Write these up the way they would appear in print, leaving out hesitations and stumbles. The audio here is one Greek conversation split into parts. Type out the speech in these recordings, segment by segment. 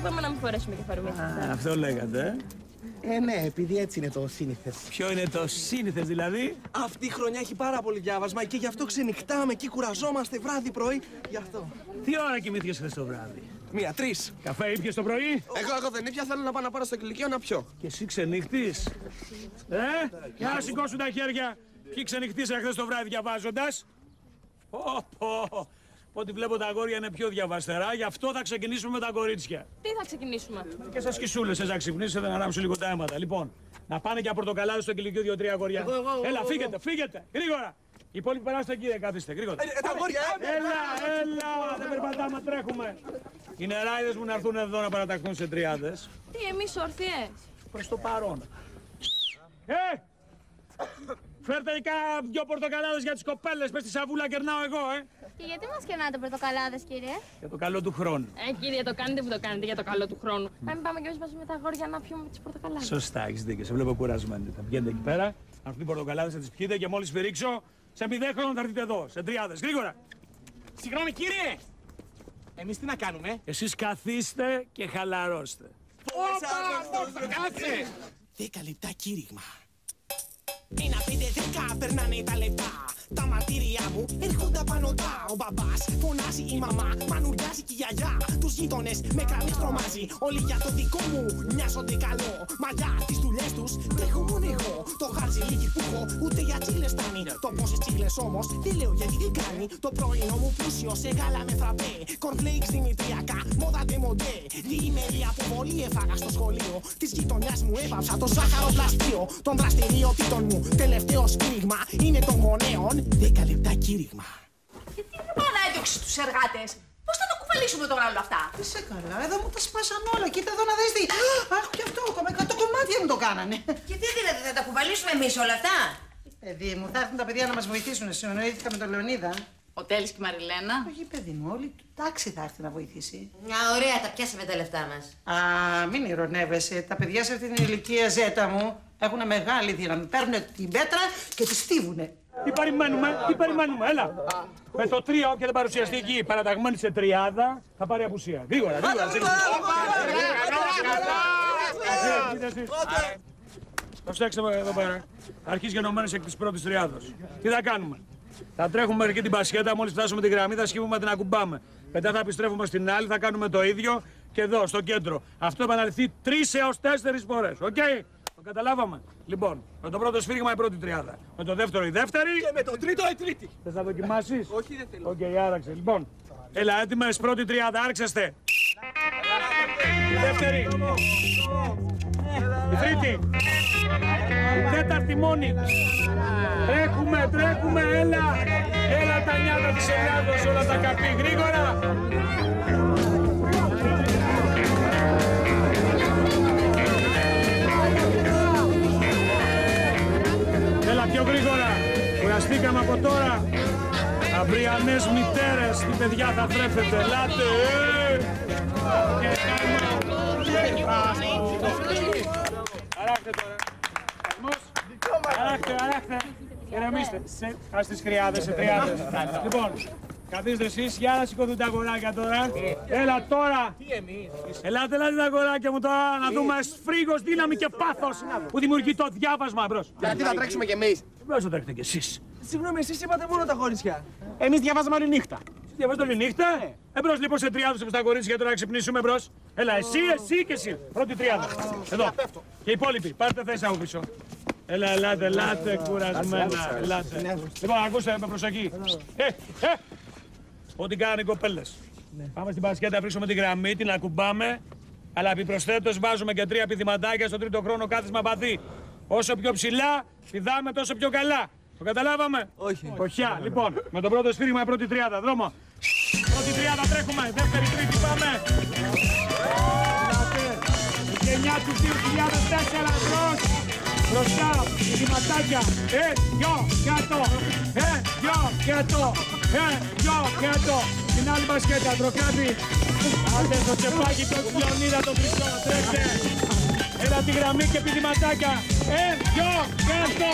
είπαμε να μην φορέσουμε κεφαλομύθι. Αυτό λέγατε. Ναι, επειδή έτσι είναι το σύνηθες. Ποιο είναι το σύνηθες δηλαδή? Αυτή η χρονιά έχει πάρα πολύ διάβασμα και γι' αυτό ξενυχτάμε και κουραζόμαστε βράδυ πρωί. Γι' αυτό. Τι ώρα κοιμήθηκες χθες το βράδυ? 1-3. Καφέ ήπιες το πρωί? Εγώ δεν ήπια, θέλω να πάω να πάρω στο κηλικείο να πιω. Και εσύ ξενύχτης? Για να σηκώσουν τα χέρια. Ποιοι ξενυχτήσαν χθες το βράδυ διαβάζοντας? Ό,τι βλέπω τα αγόρια είναι πιο διαβαστερά, γι' αυτό θα ξεκινήσουμε με τα κορίτσια. Τι θα ξεκινήσουμε? Και σας κισούλες, να ξυπνήσετε, να ανάψουν λίγο τα αίματα. Λοιπόν, να πάνε και πορτοκαλάδες στο κηλικείο 2-3 αγόρια. Έλα, φύγετε, γρήγορα. Οι υπόλοιποι περάστε εκεί, καθίστε, γρήγορα. Τα αγόρια, Έλα, δεν περπατάμε, τρέχουμε. Οι νεράιδες μου να έρθουν εδώ να παραταχθούν σε τριάδες. Τι, εμείς ορθιές? Προς το παρόν. Φέρτε δυο πορτοκαλάδες για τις κοπέλες, πες στη σαβούλα κερνάω εγώ, Και γιατί μας κερνάτε πορτοκαλάδες, κύριε? Για το καλό του χρόνου. Κύριε, το κάνετε που το κάνετε για το καλό του χρόνου. Να μην πάμε κι εμείς μαζί με τα αγόρια να πιούμε τις πορτοκαλάδες. Σωστά, έχεις δίκιο. Σε βλέπω κουρασμένη. Θα πηγαίνετε εκεί πέρα, να έρθουν οι πορτοκαλάδες, θα τις πιείτε και μόλις σφυρίξω, σε 0 χρόνο θα έρθετε εδώ, σε τριάδες. Γρήγορα! Συγγνώμη, κύριε! Εμείς τι να κάνουμε? Εσείς καθίστε και χαλαρώστε. Κάτσε! 10 λεπτά κήρυγμα. 1-5-10 περνάνε τα λεπτά. Τα μαρτύρια μου έρχονται απανωτά. Ο μπαμπάς φωνάζει, η μαμά μανουριάζει και η γιαγιά. Τους γείτονες με κρανίες τρομάζει. Όλοι για το δικό μου μοιάζονται καλό. Μαλλιά τις δουλειές τους τρέχω μόνο εγώ. Το χάρτζι λίγη που έχω ούτε για τσίγλες φτάνει. Το πόσες τσίγλες όμως δεν λέω γιατί δεν κάνει. Το πρωινό μου πλούσιο σε γάλα με φραπέ. Κορνφλέιξ δημητριακά, μόδα ντεμοντέ. Διημερή αποβολή έφαγα στο σχολείο. Της γειτονιάς μου έβαψα το ζάχαρο πλαστείο. Των δραστηριοτήτων μου τελευταίο σφύριγμα είναι των γονέων. 10 λεπτά κήρυγμα. Γιατί δεν πάω να έδιωξει τους εργάτες? Πώς θα το κουβαλήσουμε τώρα όλα αυτά? Είσαι καλά, εδώ μου τα σπάσαν όλα. Κοίτα εδώ να δεις τι. Αχ, και αυτό, το κομμάτια μου το κάνανε. Και τι δηλαδή, θα τα κουβαλήσουμε εμείς όλα αυτά? Παιδί μου, θα έρθουν τα παιδιά να μας βοηθήσουν. Συνονοήθηκα με τον Λεωνίδα. Ο Τέλης και η Μαριλένα. Όχι, παιδί μου, όλη του τάξη θα έρθει να βοηθήσει. Μια ωραία, τα πιάσαμε τα λεφτά μας. Α, μην ηρωνεύεσαι. Τα παιδιά σε αυτή την ηλικία ζέτα μου έχουν μεγάλη δύναμη. Παίρνουν την πέτρα και τη στίβουνε. Τι περιμένουμε, έλα. Με το 3 όποια δεν παρουσιαστεί εκεί παραταγμένη σε τριάδα θα πάρει απουσία. Γρήγορα. Προσέξτε εδώ πέρα. Αρχής γενομένες εκ της πρώτης τριάδος. Τι θα κάνουμε? Θα τρέχουμε εκεί την μπασκέτα, μόλις φτάσουμε τη γραμμή θα σκύβουμε την ακουμπάμε. Μετά θα επιστρέφουμε στην άλλη, θα κάνουμε το ίδιο και εδώ στο κέντρο. Αυτό επαναληφθεί 3 έως 4 φορές. Οκ. Το καταλάβαμε. Λοιπόν, με το πρώτο σφύριγμα η πρώτη τριάδα. Με το δεύτερο η δεύτερη. Και με το τρίτο η τρίτη. Θες να δοκιμάσεις? Όχι, δεν θέλω. Οκ, άραξε. Λοιπόν, έλα έτοιμες, πρώτη τριάδα, άρχιστε. Η δεύτερη. Η τρίτη. Η τέταρτη μόνη. Τρέχουμε, έλα. Έλα τα νιάτα της Ελλάδος, όλα τα καπί, γρήγορα. Έλα πιο γρήγορα. Κουραστήκαμε από τώρα. Αυριανές μητέρες, τι παιδιά θα τρέφετε. Ελάτε, Αράχτε τώρα. Αράχτε. Ηρεμήστε. Ας τις χρειάδες, σε τριάδες. Λοιπόν, καθίστε εσείς, για να σηκωθούν τα αγοράκια τώρα. Έλα τώρα. Ελάτε τα αγοράκια μου τώρα, να δούμε σφρίγος, δύναμη και πάθος που δημιουργεί το διάβασμα. Μπρος. Γιατί θα τρέξουμε κι εμείς? Μπρος θα τρέχετε κι εσείς. Συγγνώμη, εσείς είπατε μόνο τα κορίτσια. Εμείς διαβάζαμε όλη νύχτα. Διαβάζετε όλη νύχτα. Εμπρός λοιπόν σε τριάδους στα κορίτσια τώρα να ξυπνήσουμε μπρος. Έλα εσύ και εσύ. Πρώτη τριάδα. Εδώ. Και οι υπόλοιποι, πάρτε θέση από πίσω. Έλα, ελάτε, κουρασμένα, ελάτε. Λοιπόν, ακούστε με προσοχή. Ό,τι κάνανε οι κοπέλες. Πάμε στην μπασκέτα, βρίσκουμε τη γραμμή, την ακουμπάμε. Αλλά επιπροσθέτως βάζουμε και 3 πηδηματάκια στο τρίτο χρόνο κάθισμα παδί. Όσο πιο ψηλά, πηδάμε τόσο πιο καλά. Το καταλάβαμε? Όχι. Οχιά. Λοιπόν, με το πρώτο σφύριγμα, πρώτη τριάδα, δρόμο. Πρώτη τριάδα τρέχουμε, δεύτερη, τρίτη, πάμε. Η γενιά του 2004, μπρος. Μπροστά, πηδηματάκια. Κάτω. Την άλλη μπασκέτα, τροκάτι. Άντε στο τσεπάκι, το Λεωνίδα, το χρυσό, τρέξτε. Έλα τη γραμμή και πηδηματάκια. Κάτω.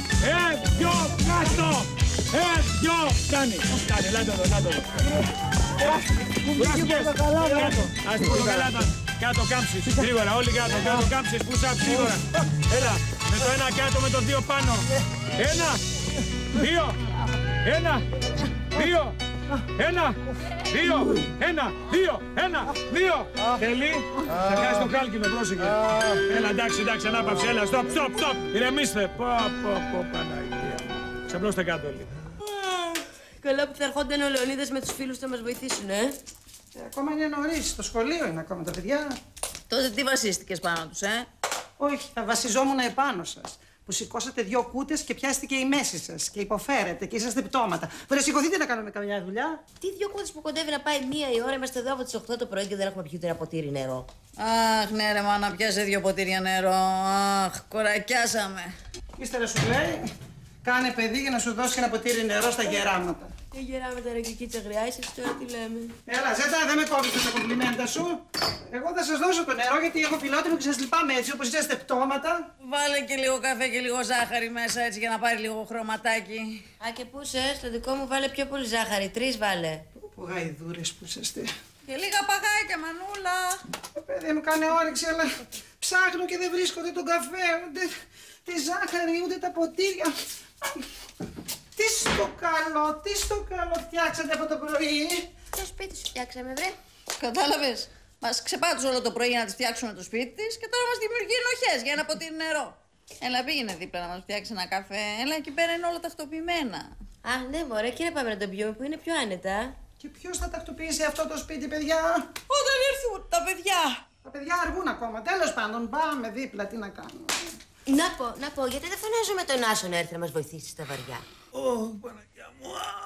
Κάνει. Ελάτε εδώ. Πού βγάζεις? Ας την πορτοκαλάδα. κάτω κάμψεις. Γρήγορα, όλοι κάτω, κάτω κάμψεις. Push-up, γρήγορα. Έλα, με το ένα κάτω, με το δύο πάνω. Ένα, δύο, ένα, δύο, ένα, δύο, ένα, δύο, ένα, δύο. Τέλει. Θα κάνεις το κάλκινο, πρόσεχε. Έλα, εντάξει, ανάπαυση, έλα, stop. Ηρεμήστε. Πω, Παναγία. Ξαπλώστε κάτω όλοι. Καλά που θα ερχόνταν ο Λεωνίδας με τους φίλους του να μας βοηθήσουν, Ακόμα είναι νωρίς, στο σχολείο είναι ακόμα τα παιδιά. Τότε τι βασίστηκες πάνω τους, Όχι, θα βασιζόμουν επάνω σας. Που σηκώσατε 2 κούτες και πιάστηκε η μέση σας και υποφέρετε και είσαστε πτώματα. Βρε, σηκωθείτε να κάνουμε καμιά δουλειά. Τι 2 κούτες που κοντεύει να πάει 1 η ώρα, είμαστε εδώ από τις 8 το πρωί και δεν έχουμε πιει ούτε ένα ποτήρι νερό. Αχ, ναι ρε μάνα, πιάσε 2 ποτήρια νερό. Αχ, κορακιάσαμε. Ύστερα σου λέει, κάνε παιδί για να σου δώσει ένα ποτήρι νερό στα γεράματα. Γεράματα ρε Κικίτσα, γριάσεις τώρα τι λέμε. Έλα, Ζέτα, δεν με κόβεις με τα κομπλιμέντα σου. Εγώ θα σας δώσω το νερό γιατί έχω φιλότιμο και σας λυπάμαι έτσι όπως είσαστε πτώματα. Βάλε και λίγο καφέ και λίγο ζάχαρη μέσα έτσι για να πάρει λίγο χρωματάκι. Α, και πού είσαι, στο δικό μου βάλε πιο πολύ ζάχαρη, 3 βάλε. Που γαϊδούρες που είσαστε. Και λίγα παγάκια, μανούλα. Παιδί μου κάνει όρεξη, αλλά ψάχνω και δεν βρίσκω ούτε τον καφέ, ούτε τη ζάχαρη, ούτε τα ποτήρια. Τι στο καλό φτιάξατε από το πρωί. Στο σπίτι σου φτιάξαμε, βρε. Κατάλαβες. Μας ξεπάτωσε όλο το πρωί για να της φτιάξουμε το σπίτι της και τώρα μας δημιουργεί ενοχές για ένα ποτήρι νερό. Έλα, πήγαινε δίπλα να μας φτιάξει ένα καφέ. Έλα, εκεί πέρα είναι όλα τακτοποιημένα. Α, ναι, μωρέ, κύριε, πάμε να τον πιούμε που είναι πιο άνετα. Και ποιος θα τακτοποιήσει αυτό το σπίτι, παιδιά? Όταν έρθουν τα παιδιά. Τα παιδιά αργούν ακόμα. Τέλος πάντων, πάμε δίπλα, τι να κάνουμε. Να πω, γιατί δεν φωνάζουμε τον Άσο να έρθει να μας βοηθήσει στα βαριά. Ω, Παναγιά μου.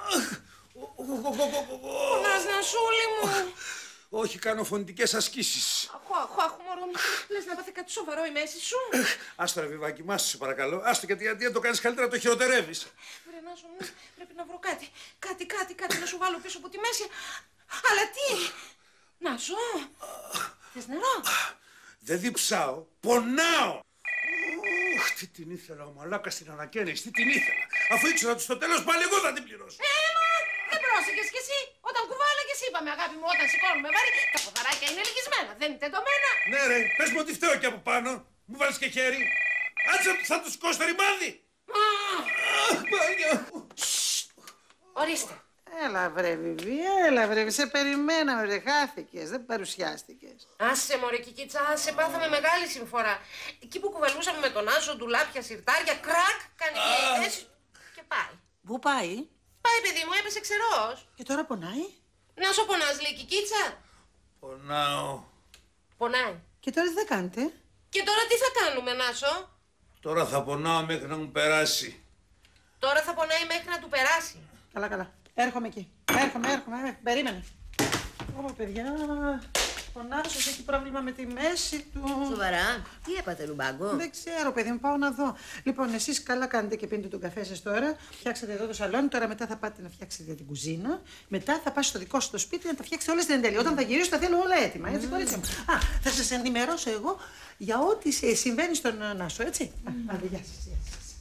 Πονάς, Νασούλη μου. Όχι, κάνω φωνητικές ασκήσεις. Αχ, μωρό μου. Λες να πάθει κάτι σοβαρό η μέση σου. Άστο ρε βιβάκι, μάσου σε παρακαλώ. Άστο γιατί αν το κάνεις καλύτερα το χειροτερεύεις. Βρε, Νάσο μου, πρέπει να βρω κάτι. Κάτι να σου βάλω πίσω από τη μέση. Αλλά τι. Νάσο, θες νερό? Δεν διψάω, πονάω. Τι την ήθελα ο μαλάκας στην ανακαίνιση, τι την ήθελα. Αφού ήξερα ότι στο τέλος πάλι εγώ θα την πληρώσω. Δεν πρόσεχες κι εσύ. Όταν κουβάλαγες είπαμε, αγάπη μου, όταν σηκώνουμε βάρη, τα ποδαράκια είναι λυγισμένα. Δεν είναι τεντωμένα. Ναι ρε, πες μου ότι φταίω και από πάνω. Μου βάλεις και χέρι. Άτσε θα του σηκώσει το ρημάδι. Αχ, Παναγιά μου. Ορίστε. Έλα βρε Βιβί, έλα βρε, σε περιμέναμε βρε, χάθηκες, δεν παρουσιάστηκες. Άσε μωρέ Κικίτσα, άσε, πάθαμε μεγάλη συμφορά. Εκεί που κουβαλούσαμε με τον Άσο, ντουλάπια, σιρτάρια, κρακ, κάνει κλειδές και πάει. Πού πάει? Πάει παιδί μου, έπεσε ξερός. Και τώρα πονάει. Να σου πονάς λέει Κικίτσα. Πονάω. Πονάει. Και τώρα τι θα κάνετε? Και τώρα τι θα κάνουμε, Νάσο? Τώρα θα πονάω μέχρι να μου περάσει. Τώρα θα πονάει μέχρι να του περάσει. Καλά. Έρχομαι εκεί. Έρχομαι. Περίμενε. Ω, παιδιά, ο Νάσος έχει πρόβλημα με τη μέση του. Σοβαρά, τι έπαθε Λουμπάγκο? Δεν ξέρω, παιδί μου, πάω να δω. Λοιπόν, εσείς καλά κάνετε και πίνετε τον καφέ σας τώρα. Φτιάξατε εδώ το σαλόνι, τώρα μετά θα πάτε να φτιάξετε την κουζίνα. Μετά θα πας στο δικό σου το σπίτι να τα φτιάξετε όλα στην εντέλεια. Όταν θα γυρίσω, τα θέλω όλα έτοιμα. Έτσι, κορίτσια μου. Α, θα σας ενημερώσω εγώ για ό,τι συμβαίνει στον Νάσο, έτσι. Γεια σας.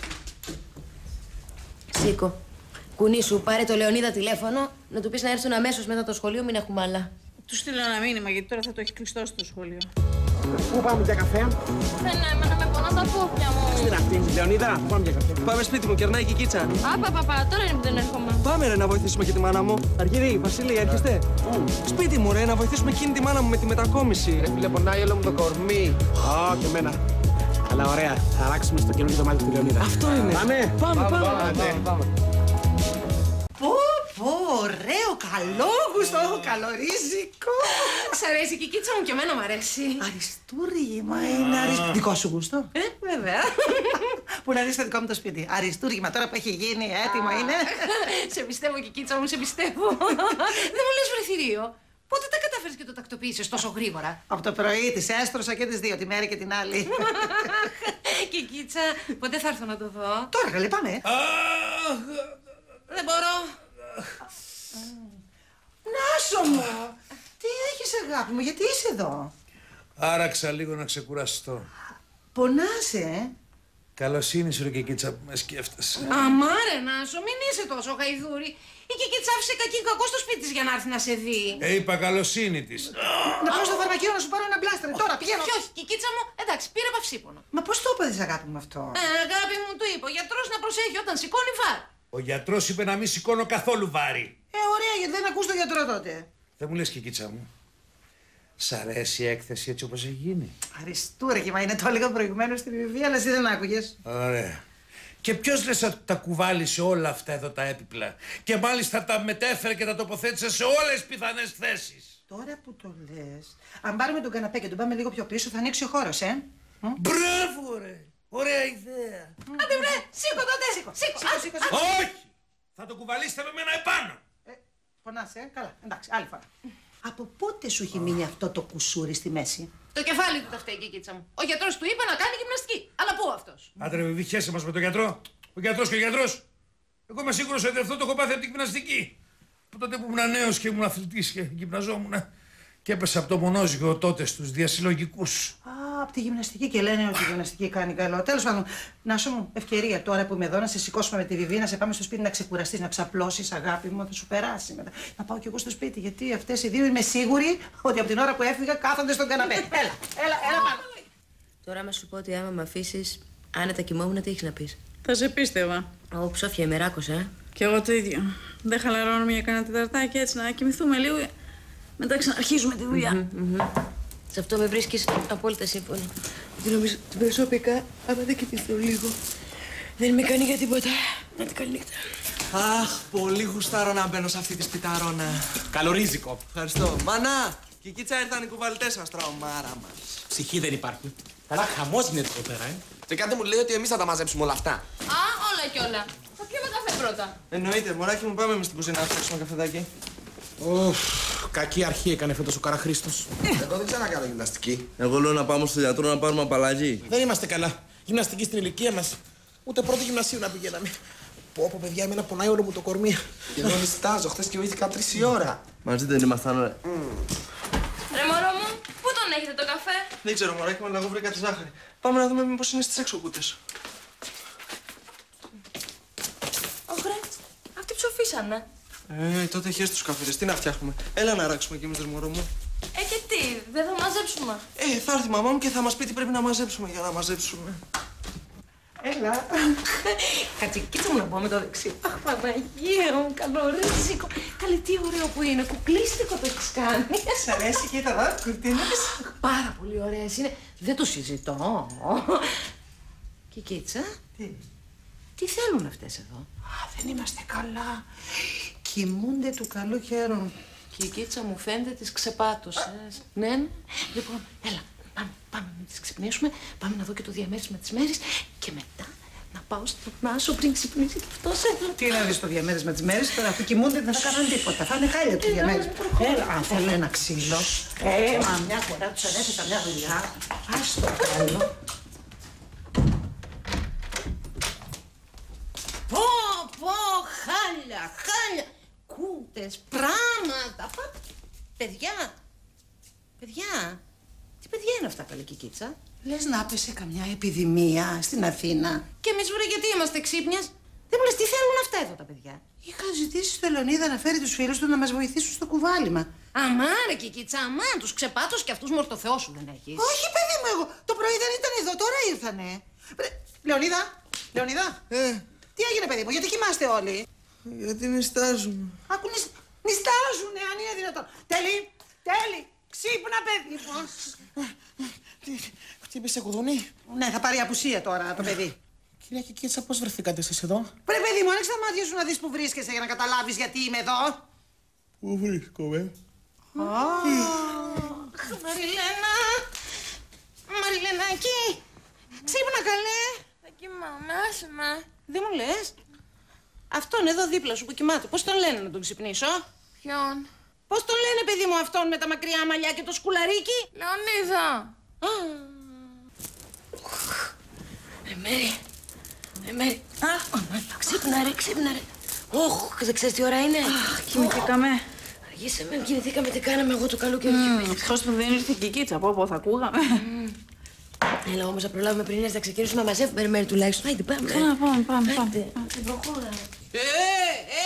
Σήκω. Κουνήσου, πάρε το Λεωνίδα τηλέφωνο να του πεις να έρθουν αμέσως μετά το σχολείο, μην έχουμε άλλα. Του στείλω ένα μήνυμα γιατί τώρα θα το έχει κλειστό στο σχολείο. Πού πάμε για καφέ? Δεν έμενα με πονά τα πόδια μου. Στην αυτή, Λεωνίδα, πού πάμε για καφέ? Πάμε σπίτι μου, κερνάει και η Κίτσα. Παπα, τώρα είναι που δεν έρχομαι. Πάμε ρε να βοηθήσουμε και τη μάνα μου. Αργύρι, Βασίλη, έρχεστε? Σπίτι μου ρε, να βοηθήσουμε εκείνη τη μάνα μου με τη μετακόμιση. Ρε φίλε, πονάει όλο μου το κορμί. Ω, και εμένα. Αλλά ωραία, θα αλλάξουμε στο καινούργιο δωμάτιο του Λεωνίδα. Αυτό είναι. Πάμε. Πω, ωραίο, καλόγουστο, καλορίζικο. Σ' αρέσει και η Κίτσα μου και εμένα μ' αρέσει. Αριστούργημα είναι. Δικό σου γούστο. Βέβαια. Που να δεις το δικό μου το σπίτι. Αριστούργημα τώρα που έχει γίνει, έτοιμο είναι. Σε πιστεύω και η Κίτσα μου, σε πιστεύω. Δεν μου λες βρεθυρίο. Πότε τα κατάφερες και το τακτοποίησες τόσο γρήγορα? Από το πρωί τις έστρωσα και τις δύο, τη μέρα και την άλλη. Και η Κίτσα, πότε θα έρθω να το δω? Τώρα καλή, πάμε. Δεν μπορώ. Νάσο μου, τι έχεις αγάπη μου, γιατί είσαι εδώ? Άραξα λίγο να ξεκουραστώ. Πονάσαι, Καλοσύνη σου ρε και Κίτσα που με σκέφτεσαι. Αμάρε Νάσο, μην είσαι τόσο γαϊδούρη. Η Κίτσα άφησε κακό στο σπίτι της για να έρθει να σε δει. Είπα καλοσύνη της. Να πάω στο φαρμακείο να σου πάρω ένα μπλάστερ. άστρε, τώρα πηγαίνω. Όχι, όχι, Κικίτσα μου, εντάξει, πήρε παυσίπονο. Μα πώς το είπες, αγάπη μου αυτό? Αγάπη μου, του είπε ο γιατρός να προσέχει όταν σηκώνει βάρη. Ο γιατρός είπε να μην σηκώνω καθόλου βάρη. Ωραία, γιατί δεν ακούς τον γιατρό τότε. Δεν μου λες, Κικίτσα μου, σ' αρέσει η έκθεση έτσι όπως έχει γίνει? Αριστούργημα, είναι το έλεγα προηγουμένως στην Βιβία, αλλά εσύ δεν άκουγες. Ωραία. Και ποιος λες ότι τα κουβάλισε όλα αυτά εδώ τα έπιπλα και μάλιστα τα μετέφερε και τα τοποθέτησε σε όλες τις πιθανές θέσεις? Τώρα που το λες, αν πάρουμε τον καναπέ και τον πάμε λίγο πιο πίσω, θα ανοίξει ο χώρος, Μπράβο, ρε! Ωραία ιδέα! Άντε βρε, σήκω τότε, σήκω. Όχι! Θα το κουβαλήσετε με μένα επάνω! Πονάς, καλά, εντάξει, άλλη φορά. Από πότε σου έχει μείνει αυτό το κουσούρι στη μέση? Το κεφάλι του τα φταίει, Κικίτσα μου. Ο γιατρός του είπε να κάνει γυμναστική. Αλλά πού αυτός? Άντρε, μην χέσε μας με τον γιατρό. Ο γιατρός και ο γιατρός. Εγώ είμαι σίγουρος ότι αυτό το έχω πάθει από την γυμναστική. Που τότε που ήμουν νέος και ήμουν αθλητής και γυμναζόμουν και έπεσα από το μονόζυγο τότε στους διασυλλογικούς. Α, από τη γυμναστική και λένε ότι η γυμναστική κάνει καλό. Τέλος πάντων, να σου μου ευκαιρία τώρα που είμαι εδώ να σε σηκώσουμε με τη Βιβί, να σε πάμε στο σπίτι να ξεκουραστείς, να ξαπλώσεις, αγάπη μου, θα σου περάσει μετά. Να πάω κι εγώ στο σπίτι, γιατί αυτές οι δύο είμαι σίγουρη ότι από την ώρα που έφυγα κάθονται στον καναπέ. Έλα πάνω. Τώρα, άμα σου πω ότι άμα με αφήσεις άνετα κοιμόμουν, τι έχεις να πεις? Θα σε πίστευα. Ω, ψόφια, με ράκωσα, Κι εγώ το ίδιο. Δεν χαλαρώνουμε για κανένα τεταρτάκι έτσι να κοιμηθούμε λίγο. Μετά ξαναρχίζουμε τη δουλειά. Σε αυτό με βρίσκεις απόλυτα σύμφωνη. Γιατί νομίζω ότι προσωπικά, άμα δεν κοιτήσω λίγο, δεν με κάνει για τίποτα. Να την καλή νύχτα. Αχ, πολύ γουστάρω να μπαίνω σε αυτή τη σπιτάρωνα. Καλορίζικο. Ευχαριστώ. Μανά! Κικίτσα, ήρθαν οι κουβαλτές σας, τραουμάρα μας. Ψυχή δεν υπάρχει. Καλά, χαμός γίνεται εδώ πέρα, Και κάτι μου λέει ότι εμείς θα τα μαζέψουμε όλα αυτά. Α, όλα κι όλα. Θα πιούμε καφέ πρώτα. Εννοείται, μωράκι μου, πάμε μες στην κουζίνα να φτιάξουμε καφεδάκι. Κακή αρχή έκανε φέτος ο Καραχρήστος. Εγώ δεν ξανακάνω γυμναστική. Εγώ λέω να πάμε στο γιατρό να πάρουμε απαλλαγή. Δεν είμαστε καλά. Γυμναστική στην ηλικία μας. Ούτε πρώτη γυμνασίου να πηγαίναμε. Πω, παιδιά, εμένα πονάει όλο μου το κορμί. Και εδώ νηστάζω. Χθες κοιμήθηκα 3 η ώρα. Μαζί δεν ήμασταν, ρε. Ρε μωρό μου, πού τον έχετε το καφέ? Δεν ξέρω, μωράκι μου, αλλά εγώ βρήκα τη ζάχαρη. Πάμε να δούμε μήπως είναι στις έξω κούτες. Ωχρε, αυτοί ψοφίσανε. Τότε χες τους καφέδες. Τι να φτιάχνουμε. Έλα να ράξουμε κι εμείς, ρε μωρό μου. Και τι, δεν θα μαζέψουμε? Θα έρθει η μαμά μου και θα μας πει τι πρέπει να μαζέψουμε για να μαζέψουμε. Έλα. Κατσικίτσα μου να πω με το δεξί. Αχ, Παναγία μου, καλορίζικο. Καλή, τι ωραίο που είναι. Κουκλίστικο το έχεις κάνει. Σ' αρέσει, κοίτα εδώ, κουρτίνες. Πάρα πολύ ωραίες είναι. Δεν το συζητώ. Κικίτσα. Τι θέλουν αυτές εδώ? Δεν είμαστε καλά. Κοιμούνται του καλού χαίρου. Κικίτσα μου φαίνεται τις ξεπάτωσες. Ναι. Λοιπόν, έλα. Πάμε να τις ξυπνήσουμε, πάμε να δω και το διαμέρισμα της μέρης και μετά να πάω στον Νάσο πριν ξυπνήσει και αυτός. Τι να δεις το διαμέρισμα της μέρης, τώρα που κοιμούνται δεν θα κάνουν τίποτα, θα είναι χάλια το διαμέρισμα. Έλα, αν θέλω ένα ξύλο. Μα μια φορά τους ανέφερα μια δουλειά. Ας το κάνω. Πω, χάλια, κούτες, πράγματα. Παιδιά. Τι παιδιά είναι αυτά, καλή Κικίτσα? Λες να έπεσε καμιά επιδημία στην Αθήνα. Και εμείς βρε γιατί είμαστε ξύπνιας. Δεν μου λες τι θέλουν αυτά εδώ τα παιδιά. Είχα ζητήσει στο Λεωνίδα να φέρει τους φίλους του να μας βοηθήσουν στο κουβάλιμα. Αμά ρε Κικίτσα, αμάν, τους ξεπάτως και αυτούς μορτοθεό σου δεν έχεις. Όχι παιδί μου εγώ, το πρωί δεν ήταν εδώ, τώρα ήρθανε. Λεωνίδα, τι έγινε παιδί μου, γιατί κοιμάστε όλοι? Γιατί νηστάζουμε. Άκου νηστάζουνε, αν είναι δυνατόν. Τέλει, ξύπνα παιδί μου. Χτύπησε κουδούνι. Ναι, θα πάρει απουσία τώρα το παιδί. Κυρία Κικίτσα, πώς βρεθήκατε εσείς εδώ? Βρε παιδί μου, άνοιξε τα μάτια σου να δεις που βρίσκεσαι για να καταλάβεις γιατί είμαι εδώ. Πού βρίσκομαι? Μαριλενάκι, ξύπνα καλέ. Θα κοιμάμαι, άσε με. Δεν μου λες. Αυτόν εδώ δίπλα σου που κοιμάται, πώς τον λένε να τον ξυπνήσω? Ποιον? Πώς τον λένε παιδί μου αυτόν με τα μακριά μαλλιά και το σκουλαρίκι? Λεωνίδα. Μέρη. Ξύπνα ρε. Δεν ξέρεις τι ώρα είναι? Κοιμηθήκαμε. Αργήσαμε, κοιμηθήκαμε, τι κάναμε εγώ το καλό καιρό. Ευτυχώς που δεν ήρθε η Κικίτσα, πω θα ακούγαμε. Έλα όμως να προλάβουμε πριν να ξεκινήσουμε να μαζεύουμε μέρη τουλάχιστον. Άιντε πάμε. Πάμε. Προχώρα.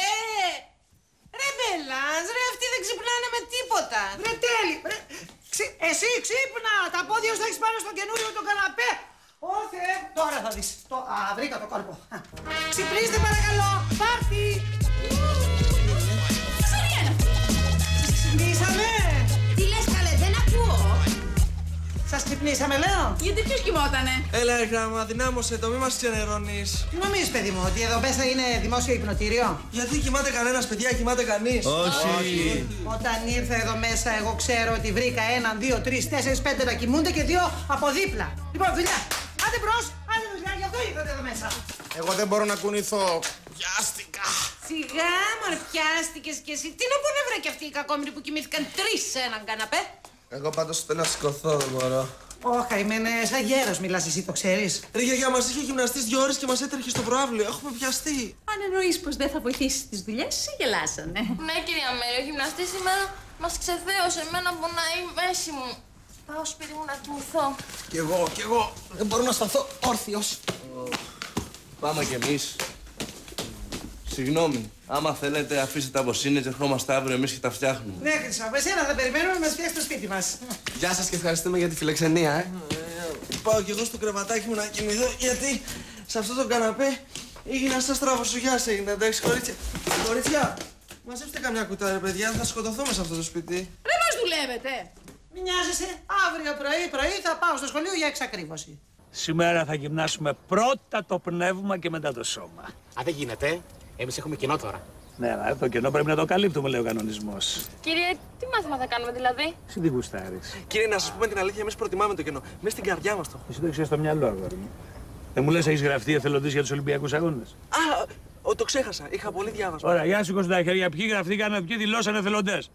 Ρε Μπελάς, ρε αυτοί δεν ξυπνάνε με τίποτα. Ρε τέλει, Εσύ ξύπνα! Τα πόδια σου θα έχεις πάνω στο καινούριο το καναπέ! Ω Θεέ, τώρα θα δεις. Βρήκα το κόλπο. Ξυπνήστε παρακαλώ, πάρτι! Ξυπνήσαμε! Τι λες καλέ, δεν ακούω. Σας ξυπνήσαμε, λέω. Γιατί ποιος κοιμότανε? Έλα, γράμμα, δυνάμωσε το, μη μας ξενερώνεις. Τι νομίζεις, παιδί μου, ότι εδώ μέσα είναι δημόσιο υπνοτήριο? Γιατί κοιμάται κανένας, παιδιά, κοιμάται κανείς? Όχι. Όταν ήρθα εδώ μέσα, εγώ ξέρω ότι βρήκα 1, 2, 3, 4, 5 να κοιμούνται και 2 από δίπλα. Λοιπόν, δουλειά. Άντε μπρος, άντε δουλειά, γι' αυτό ήρθατε εδώ μέσα. Εγώ δεν μπορώ να κουνηθώ. Πιάστηκα. Σιγά, μωρέ, πιάστηκες κι εσύ. Τι να πούνε βρε κι αυτοί οι κακόμοιροι που κοιμήθηκαν 3 σε έναν καναπέ. Εγώ πάντως θέλω να σηκωθώ, δεν μπορώ. Όχα, είμαι σαν γέρος, μιλάς εσύ, το ξέρεις. Ρε γιαγιά, μας είχε γυμναστείς 2 ώρες και μας έτρεχε στο προάβλιο. Έχουμε πιαστεί. Αν εννοείς πως δεν θα βοηθήσεις τις δουλειές, σε γελάσανε. Ναι, κυρία Μέρη, ο γυμναστής σήμερα μας ξεθέωσε. Εμένα πονάει η μέση μου. Πάω σπίτι μου να κοιμηθώ. Κι εγώ. Δεν μπορώ να σταθώ όρθιος. Πάμε κι εμείς. Συγγνώμη, άμα θέλετε αφήστε τα πως είναι και ερχόμαστε αύριο εμείς και τα φτιάχνουμε. Ναι, Χρυσό, από εσένα θα περιμένουμε να μας φτιάξει το σπίτι μας. Γεια σας και ευχαριστούμε για τη φιλοξενία, Πάω κι εγώ στο κρεβατάκι μου να κοιμηθώ, γιατί σε αυτό το καναπέ έγινα σαν στραβοσουγιάς έγινε, εντάξει, κορίτσια. Κορίτσια, μαζέψτε καμιά κουτά, ρε παιδιά, θα σκοτωθούμε σε αυτό το σπίτι. Δεν μας δουλεύετε. Μην νοιάζεσαι, αύριο πρωί θα πάω στο σχολείο για εξακρίβωση. Σήμερα θα γυμνάσουμε πρώτα το πνεύμα και μετά το σώμα. Α, δεν γίνεται. Εμείς έχουμε κοινό τώρα. Ναι, αλλά το κενό πρέπει να το καλύπτουμε, λέει ο κανονισμός. Κύριε, τι μάθημα θα κάνουμε δηλαδή? Εσύ τι γουστάρεις? Κύριε, να σας πούμε την αλήθεια, εμείς προτιμάμε το κενό. Μέσα στην καρδιά μας το. Εσύ το έχεις στο μυαλό, αγόρι μου. Δεν μου λες έχεις γραφτεί εθελοντής για τους Ολυμπιακούς Αγώνες? Το ξέχασα. Είχα πολύ διάβασμα. Ωραία, για σηκώστε τα χέρια. Ποιοι γραφτήκαν, ποιοι δηλώσαν εθελοντές?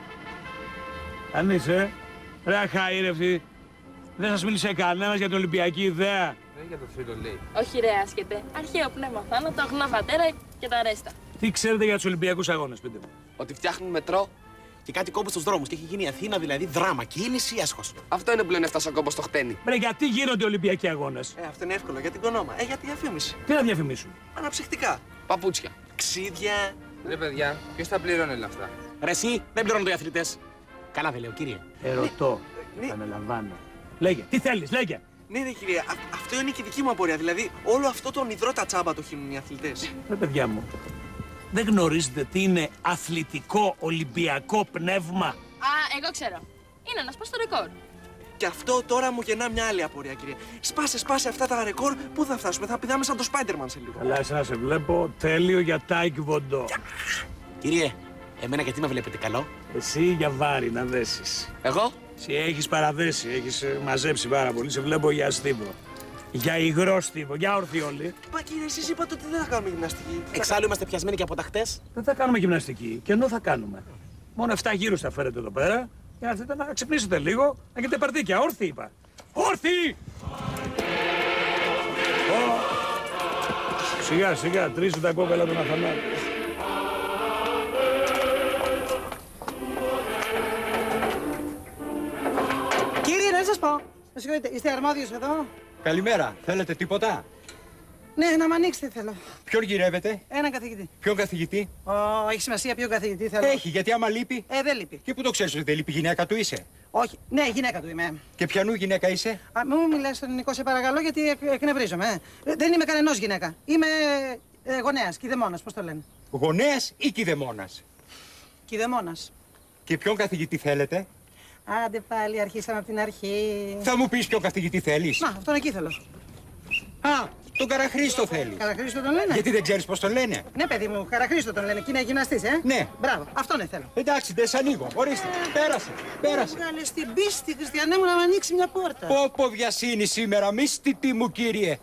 Αν είσαι, ρε αχαήρευτοι. Δεν σας μίλησε κανένας για την Ολυμπιακή ιδέα? Δεν για το θρύλο λέει. Όχι ρε άσχετε. Αρχαίο πνεύμα θάνατο, αγνά πατέρα και τα ρέστα. Τι ξέρετε για τους Ολυμπιακούς Αγώνες, πείτε μου? Ότι φτιάχνουν μετρό και κάτι κόμπο στους δρόμους και έχει γίνει η Αθήνα δηλαδή δράμα, κίνηση, έσχος. Αυτό είναι που λένε έφτασα κόμπο στο χτένι. Μπρε, γιατί γίνονται Ολυμπιακοί Αγώνες? Αυτό είναι εύκολο. Για την κονόμα. Για τη διαφήμιση. Τι να διαφημίσουν? Αναψυχτικά. Παπούτσια. Ξύδια. Ρε παιδιά, ποιος θα πληρώνει όλα αυτά? Ρε εσύ, δεν πληρώνουν οι αθλητές. Καλά δεν λέω, κύριε. Ερωτώ. Επαναλαμβάνω. Λέγε, τι θέλεις, λέγε. Ναι, κύριε, αυτό είναι και η δική μου απορία. Δηλαδή, όλο αυτό τον υδρότα τσάμπα το χύνουν οι αθλητές. Ρε παιδιά μου, δεν γνωρίζετε τι είναι αθλητικό ολυμπιακό πνεύμα? Α, εγώ ξέρω. Είναι να σπάσει το ρεκόρ. Και αυτό τώρα μου γεννά μια άλλη απορία, κύριε. Σπάσε αυτά τα ρεκόρ, πού θα φτάσουμε? Θα πηδάμε σαν το Spider-Man σε λίγο. Καλά, εσένα σε βλέπω τέλειο για τάικβοντο. Κύριε, εμένα γιατί με βλέπετε καλό? Εσύ για βάρη να δέσεις. Εγώ? Εσύ έχεις παραδέσει, έχεις μαζέψει πάρα πολύ. Σε βλέπω για στίβο. Για υγρό στίβο, για όρθιοι όλοι. Μα κύριε, εσείς είπατε ότι δεν θα κάνουμε γυμναστική. Εξάλλου είμαστε πιασμένοι και από τα χτες. Δεν θα κάνουμε γυμναστική. Κενό θα κάνουμε. Μόνο 7 γύρους θα φέρετε εδώ πέρα. Για να έρθετε να ξυπνήσετε λίγο, να γίνετε παρτίκια. Όρθιοι είπα. Όρθιοι! Σιγά, σιγά, τρίσου τα κόκαλα των Αθανάτων. Κύριε, να σας πω. Με συγχωρείτε, είστε αρμόδιος εδώ? Καλημέρα. Θέλετε τίποτα? Ναι, να μ' ανοίξετε θέλω. Ποιον γυρεύετε? Έναν καθηγητή. Ποιον καθηγητή? Έχει σημασία ποιον καθηγητή θέλω. Έχει, γιατί άμα λείπει. Δεν λείπει. Και πού το ξέρεις ότι δεν λείπει, γυναίκα του είσαι? Όχι, ναι, γυναίκα του είμαι. Και ποιανού γυναίκα είσαι? Μην μου μιλάς στον ελληνικό, σε παρακαλώ, γιατί εκνευρίζομαι. Δεν είμαι κανενός γυναίκα. Είμαι γονέας, κηδεμόνας, πώς το λένε. Γονέας ή κηδεμόνας? Κηδεμόνας. Και ποιον καθηγητή θέλετε? Άντε πάλι, αρχίσαμε από την αρχή. Θα μου πεις ποιον καθηγητή θέλεις? Να, αυτόν εκεί θέλω. Α, τον Καραχρήστο θέλει. Καραχρήστο τον λένε? Γιατί δεν ξέρεις πώς τον λένε? Ναι, παιδί μου, Καραχρήστο τον λένε. Και είναι γυμναστής, Ναι. Μπράβο, αυτόν θέλω. Εντάξει, δεν σ' ανοίγω. Ορίστε, πέρασε. Βγάλε στην πίστη, Χριστιανέ μου, να μου ανοίξει μια πόρτα. Πόπο βιασύνη σήμερα, μυστητή μου κύριε.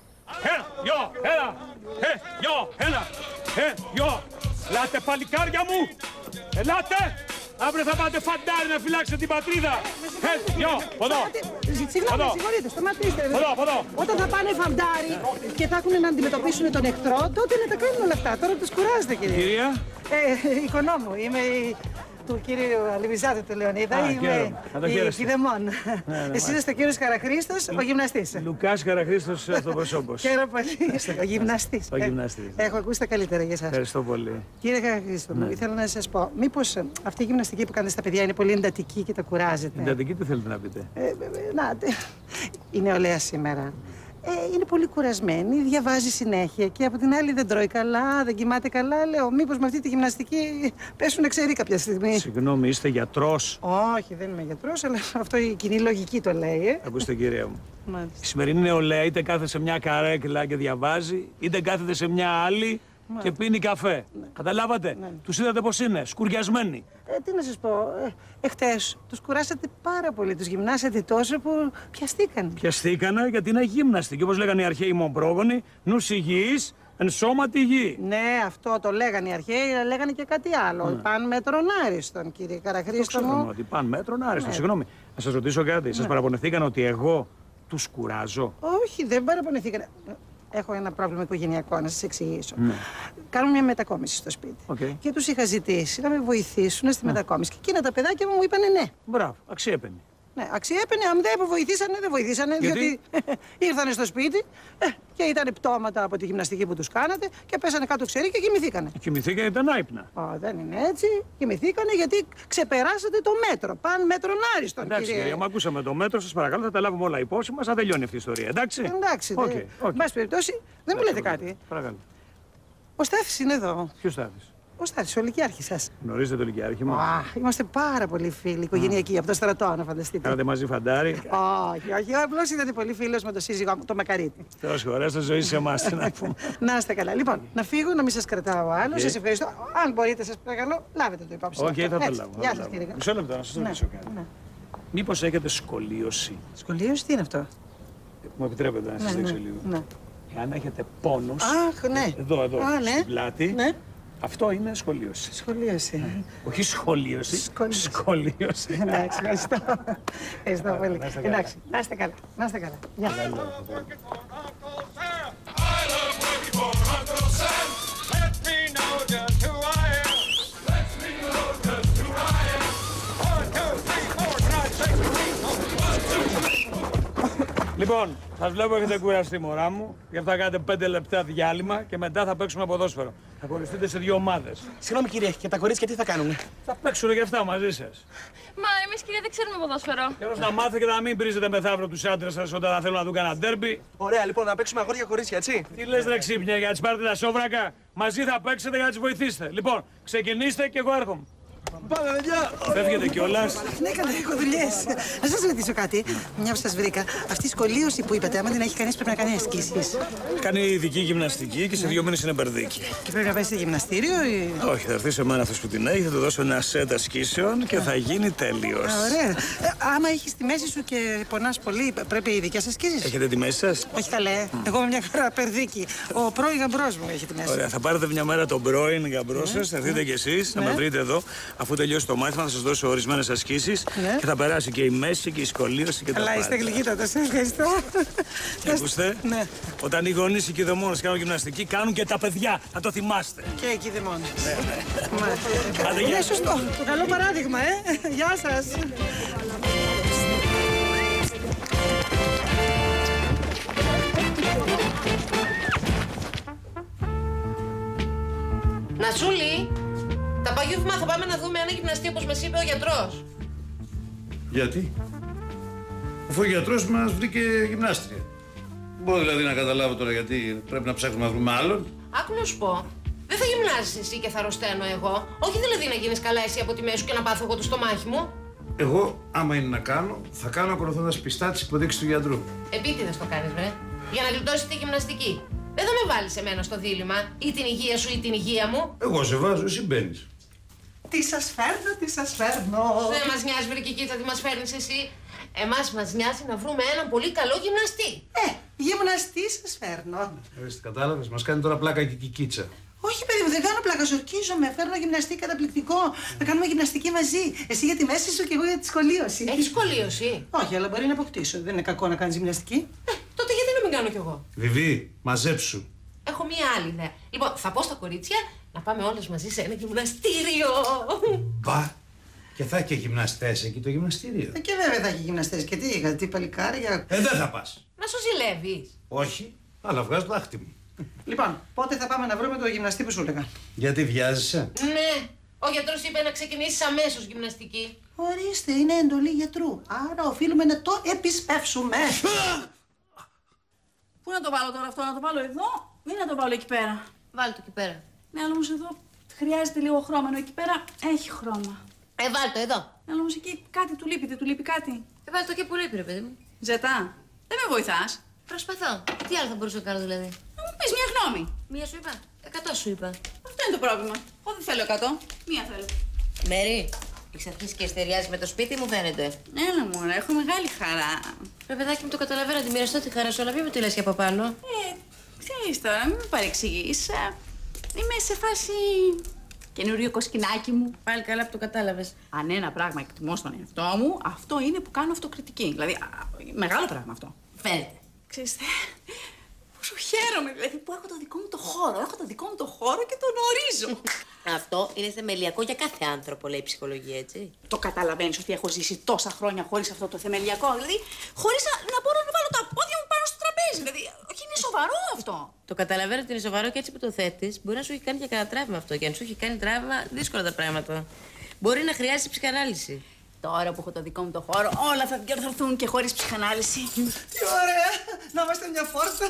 Γιο, ελάτε παλικάρια μου, ελάτε. Αύριο θα πάτε φαντάρι να φυλάξετε την πατρίδα. Γιο, εδώ. Συγγνώμη, συγχωρείτε, σταματήστε. Εδώ. Όταν θα πάνε φαντάρι και θα έχουν να αντιμετωπίσουν τον εχθρό, τότε να τα κάνουν όλα αυτά. Τώρα τους κουράζετε, κύριε. Κυρία. Οικονόμου, είμαι η του κύριου Αλιβιζάτου του Λεωνίδα. Είμαι η Κιδεμόν. Εσύ είστε ο κύριος Καραχρήστος, ο γυμναστής. Λουκάς Καραχρήστος, αυτοπροσώπος. Χαίρομαι πολύ. Ο γυμναστής. Ο γυμναστής. Έχω ακούσει τα καλύτερα για εσάς. Ευχαριστώ πολύ. Κύριε Καραχρήστο, ήθελα να σας πω, μήπως αυτή η γυμναστική που κάνετε στα παιδιά είναι πολύ εντατική και τα κουράζετε? Εντατική, τι θέλετε να πείτε? Η νεολαία σήμερα είναι πολύ κουρασμένη, διαβάζει συνέχεια και από την άλλη δεν τρώει καλά, δεν κοιμάται καλά. Λέω, μήπως με αυτή τη γυμναστική πέσουν εξαιρεί κάποια στιγμή. Συγγνώμη, είστε γιατρός? Όχι, δεν είμαι γιατρός, αλλά αυτό η κοινή λογική το λέει. Ακούστε, κυρία μου. Μάλιστα. Η σημερινή νεολαία είτε κάθεται σε μια καρέκλα και διαβάζει, είτε κάθεται σε μια άλλη και πίνει καφέ. Ναι. Καταλάβατε? Ναι. Τους είδατε πώς είναι, σκουριασμένοι. Τι να σας πω, εχθές τους κουράσατε πάρα πολύ, τους γυμνάσατε τόσο που πιαστήκανε. Πιαστήκανε γιατί είναι αγύμναστοι. Και όπως λέγανε οι αρχαίοι μου πρόγονοι, νους υγιής, εν σώματι υγιή. Ναι, αυτό το λέγανε οι αρχαίοι, αλλά λέγανε και κάτι άλλο. Ναι. Παν μέτρον άριστον, κύριε Καραχρήστο μου. Ότι παν μέτρον άριστον. Ναι. Συγγνώμη, να σας ρωτήσω κάτι. Ναι. Σας παραπονεθήκαν ότι εγώ τους κουράζω? Όχι, δεν παραπονεθήκανε. Έχω ένα πρόβλημα οικογενειακό, να σας εξηγήσω. Ναι. Κάνουμε μια μετακόμιση στο σπίτι. Και τους είχα ζητήσει να με βοηθήσουν στη μετακόμιση. Και εκείνα τα παιδάκια μου είπανε ναι. Μπράβο, αξιέπαινε. Ναι, αξιέπαινε, αν δεν βοηθήσανε, δεν βοηθήσανε. Διότι ήρθανε στο σπίτι και ήταν πτώματα από τη γυμναστική που τους κάνατε και πέσανε κάτω ξερί και κοιμηθήκανε. Κοιμηθήκανε, ήταν άϊπνα. Δεν είναι έτσι. Κοιμηθήκανε γιατί ξεπεράσατε το μέτρο. Παν μέτρον άριστον. Εντάξει, κυρία, μα ακούσαμε το μέτρο, σας παρακαλώ, θα τα λάβουμε όλα υπόψη μας. Θα τελειώνει αυτή η ιστορία, εντάξει. Εντάξει, εν πάση περιπτώσει, δεν μου λέτε κάτι. Παρακαλώ. Ο Στάθης είναι εδώ. Ποιος Στάθης? Ο Στάθης, ο Λυκειάρχης σας. Γνωρίζετε το Λυκειάρχη μου? Είμαστε πάρα πολύ φίλοι, οικογενειακοί, από το στρατό, να φανταστείτε. Κάνατε μαζί φαντάρι? Όχι, απλώς ήταν πολύ φίλος με το σύζυγό μου, το Μακαρίτη. Θεός χωρέστο ζωή σε εμάς, τι να πούμε. Να είστε καλά. Λοιπόν, να φύγω, να μην σας κρατάω άλλο. Σας ευχαριστώ. Αν μπορείτε, σας παρακαλώ, λάβετε το υπόψη. Όχι, θα το λάβω. Γεια σας, κύριε. Μισό λεπτό, να σας ρωτήσω κάτι. Μήπως έχετε σκολίωση? Σκολίωση, τι είναι αυτό? Μου επιτρέπετε να σας δείξω λίγο? Εάν έχετε πόνος, ναι. εδώ, στην πλάτη, αυτό είναι σχολίωση. Σχολίωση. Όχι σχολίωση. Σχολίωση. Εντάξει, ευχαριστώ. Ευχαριστώ πολύ. Εντάξει, να είστε καλά. Να είστε καλά. Γεια σας. Λοιπόν, σας βλέπω έχετε κουραστεί, μωρά μου. Γι' αυτό θα κάνετε 5 λεπτά διάλειμμα και μετά θα παίξουμε ποδόσφαιρο. Θα χωριστείτε σε 2 ομάδες. Συγγνώμη, κύριε, και τα κορίτσια τι θα κάνουνε? Θα παίξουν και αυτά μαζί σας. Μα εμείς, κύριε, δεν ξέρουμε ποδόσφαιρο. Τέλος να μάθετε και να μην πρίζετε μεθαύριο τους άντρες σας όταν θα θέλουν να δουν κανένα ντέρμπι. Ωραία, λοιπόν, να παίξουμε αγόρια κορίτσια, έτσι. Τι λες, ρε ξύπνια, για να τις πάρετε τα σόβρακα? Μαζί θα παίξετε για να τις βοηθήσετε. Λοιπόν, ξεκινήστε και εγώ έρχομαι. Πάμε, παιδιά! Φεύγετε κιόλας? Ναι, καλά, έχω δουλειές. Να σας ρωτήσω κάτι. Μια που σας βρήκα, αυτή η σκολίωση που είπατε, άμα την έχει κανείς πρέπει να κάνει ασκήσεις. Κάνει ειδική γυμναστική και σε 2 μήνες είναι μπερδίκι. Και πρέπει να πάει σε γυμναστήριο ή? Όχι, θα έρθει σε μένα αυτός που την έχει, θα του δώσω ένα σετ ασκήσεων και θα γίνει τέλειος. Ωραία. Άμα έχεις τη μέση σου και πονάς πολύ, πρέπει ειδικές ασκήσεις. Έχετε τη μέση σας? Όχι καλέ. Εγώ με μια χαρά περδίκι. Ο πρώην γαμπρός μου έχει τη μέση. Ωραία, θα πάρετε μια μέρα τον πρώην γαμπρό σας, θα έρθετε κι εσείς να με βρείτε εδώ. Αφού τελειώσει το μάθημα, θα σας δώσω ορισμένες ασκήσεις και θα περάσει και η μέση και η σκολίωση και τα πάντα. Αλλά είστε γλυκύτατος, ευχαριστώ. Ακούστε, όταν οι γονείς οι κηδεμόνες κάνουν γυμναστική, κάνουν και τα παιδιά. Θα το θυμάστε. Και οι κηδεμόνες. Άντε, γεια. Είναι σωστό. Το καλό παράδειγμα, Γεια σας. Νατσούλη, τα απόγευμα θα πάμε να δούμε ένα γυμναστή όπως μας είπε ο γιατρός. Γιατί? Αφού ο γιατρός μας βρήκε γυμνάστρια. Μπορώ δηλαδή να καταλάβω τώρα γιατί πρέπει να ψάχνουμε να βρούμε άλλον. Άκου να σου πω. Δεν θα γυμνάζεις εσύ και θα αρρωσταίνω εγώ. Όχι δηλαδή να γίνεις καλά εσύ από τη μέση σου και να πάθω εγώ το στομάχι μου. Εγώ, άμα είναι να κάνω, θα κάνω ακολουθώντας πιστά τις υποδείξεις του γιατρού. Επίτηδες το κάνεις, βρε. Για να γλιτώσεις τη γυμναστική. Δεν θα με βάλεις εμένα στο δίλημμα, ή την υγεία σου ή την υγεία μου. Εγώ σε βάζω, εσύ μπαίνεις. Τι σας φέρνω, τι σας φέρνω. Δεν μας νοιάζει, βρε Κικίτσα, τι μας φέρνεις εσύ. Εμάς μας νοιάζει να βρούμε έναν πολύ καλό γυμναστή. Γυμναστή σας φέρνω. Κατάλαβες, μας κάνει τώρα πλάκα και η Κικίτσα. Όχι, παιδί μου, δεν κάνω πλάκα, ζορκίζομαι. Φέρνω γυμναστή καταπληκτικό. Θα κάνουμε γυμναστική μαζί. Εσύ για τη μέση σου και εγώ για τη σκολίωση. Έχεις σκολίωση? Όχι, αλλά μπορεί να αποκτήσω. Δεν είναι κακό να κάνεις γυμναστική. Τότε γιατί να μην κάνω κι εγώ? Βιβί, μαζέψου. Έχω μία άλλη ιδέα. Λοιπόν, θα πω στα κορίτσια να πάμε όλες μαζί σε ένα γυμναστήριο. Μπα, Και θα έχει γυμναστές εκεί το γυμναστήριο. Και βέβαια θα έχει γυμναστές. Και τι παλικάρια. Δεν θα πας. Να σου ζηλεύεις. Όχι, αλλά βγάζω το άχτι μου. Λοιπόν, πότε θα πάμε να βρούμε το γυμναστή που σου έλεγα. Γιατί βιάζεσαι? Ναι. Ο γιατρός είπε να ξεκινήσεις αμέσως γυμναστική. Ορίστε, είναι εντολή γιατρού. Άρα οφείλουμε να το επισπεύσουμε. Πού να το βάλω τώρα αυτό, να το βάλω εδώ ή να το βάλω εκεί πέρα? Βάλ' το εκεί πέρα. Ναι, αλλά όμως εδώ χρειάζεται λίγο χρώμα, ενώ εκεί πέρα έχει χρώμα. Βάλ' το εδώ. Αλλά όμως εκεί κάτι του λείπει, δεν του λείπει κάτι. Βάλ' το εκεί που λείπει, ρε παιδί μου. Ζετά, δεν με βοηθάς. Προσπαθώ. Τι άλλο θα μπορούσα να κάνω δηλαδή? Να μου πεις μια γνώμη. Μία σου είπα. 100 σου είπα. Αυτό είναι το πρόβλημα. Εγώ δεν θέλω 100. Μία θέλω. Μέρη, έχεις αρχίσει και εστεριάζεις με το σπίτι, μου φαίνεται. Έλα μωρέ, έχω μεγάλη χαρά. Ρε παιδάκι μου, το καταλαβαίνω, τη μοιραστώ τη χαρά σου, αλλά μην μου τη λες και από πάνω. Ξέρεις τώρα, μην με παρεξηγείς. Είμαι σε φάση καινούριο κοσκινάκι μου. Πάλι καλά που το κατάλαβες. Αν ένα πράγμα εκτιμώ στον εαυτό μου, αυτό είναι που κάνω αυτοκριτική. Δηλαδή, μεγάλο πράγμα αυτό. Φαίνεται. Ξέρεις, πόσο χαίρομαι δηλαδή που έχω το δικό μου το χώρο. Έχω το δικό μου το χώρο και τον ορίζω. Αυτό είναι θεμελιακό για κάθε άνθρωπο, λέει η ψυχολογία, έτσι. Το καταλαβαίνεις ότι έχω ζήσει τόσα χρόνια χωρίς αυτό το θεμελιακό. Δηλαδή, χωρίς να μπορώ να βάλω τα πόδια μου πάνω στο τραπέζι. Δηλαδή, όχι, είναι σοβαρό αυτό. Το καταλαβαίνω ότι είναι σοβαρό και έτσι που το θέτεις, μπορεί να σου έχει κάνει και κανένα τραύμα αυτό. Και αν σου έχει κάνει τραύμα, δύσκολα τα πράγματα. Μπορεί να χρειάζεται ψυχανάλυση. Τώρα που έχω το δικό μου το χώρο, όλα θα διορθωθούν και χωρίς ψυχανάλυση. Τι ωραία! Να είμαστε μια φόρτα.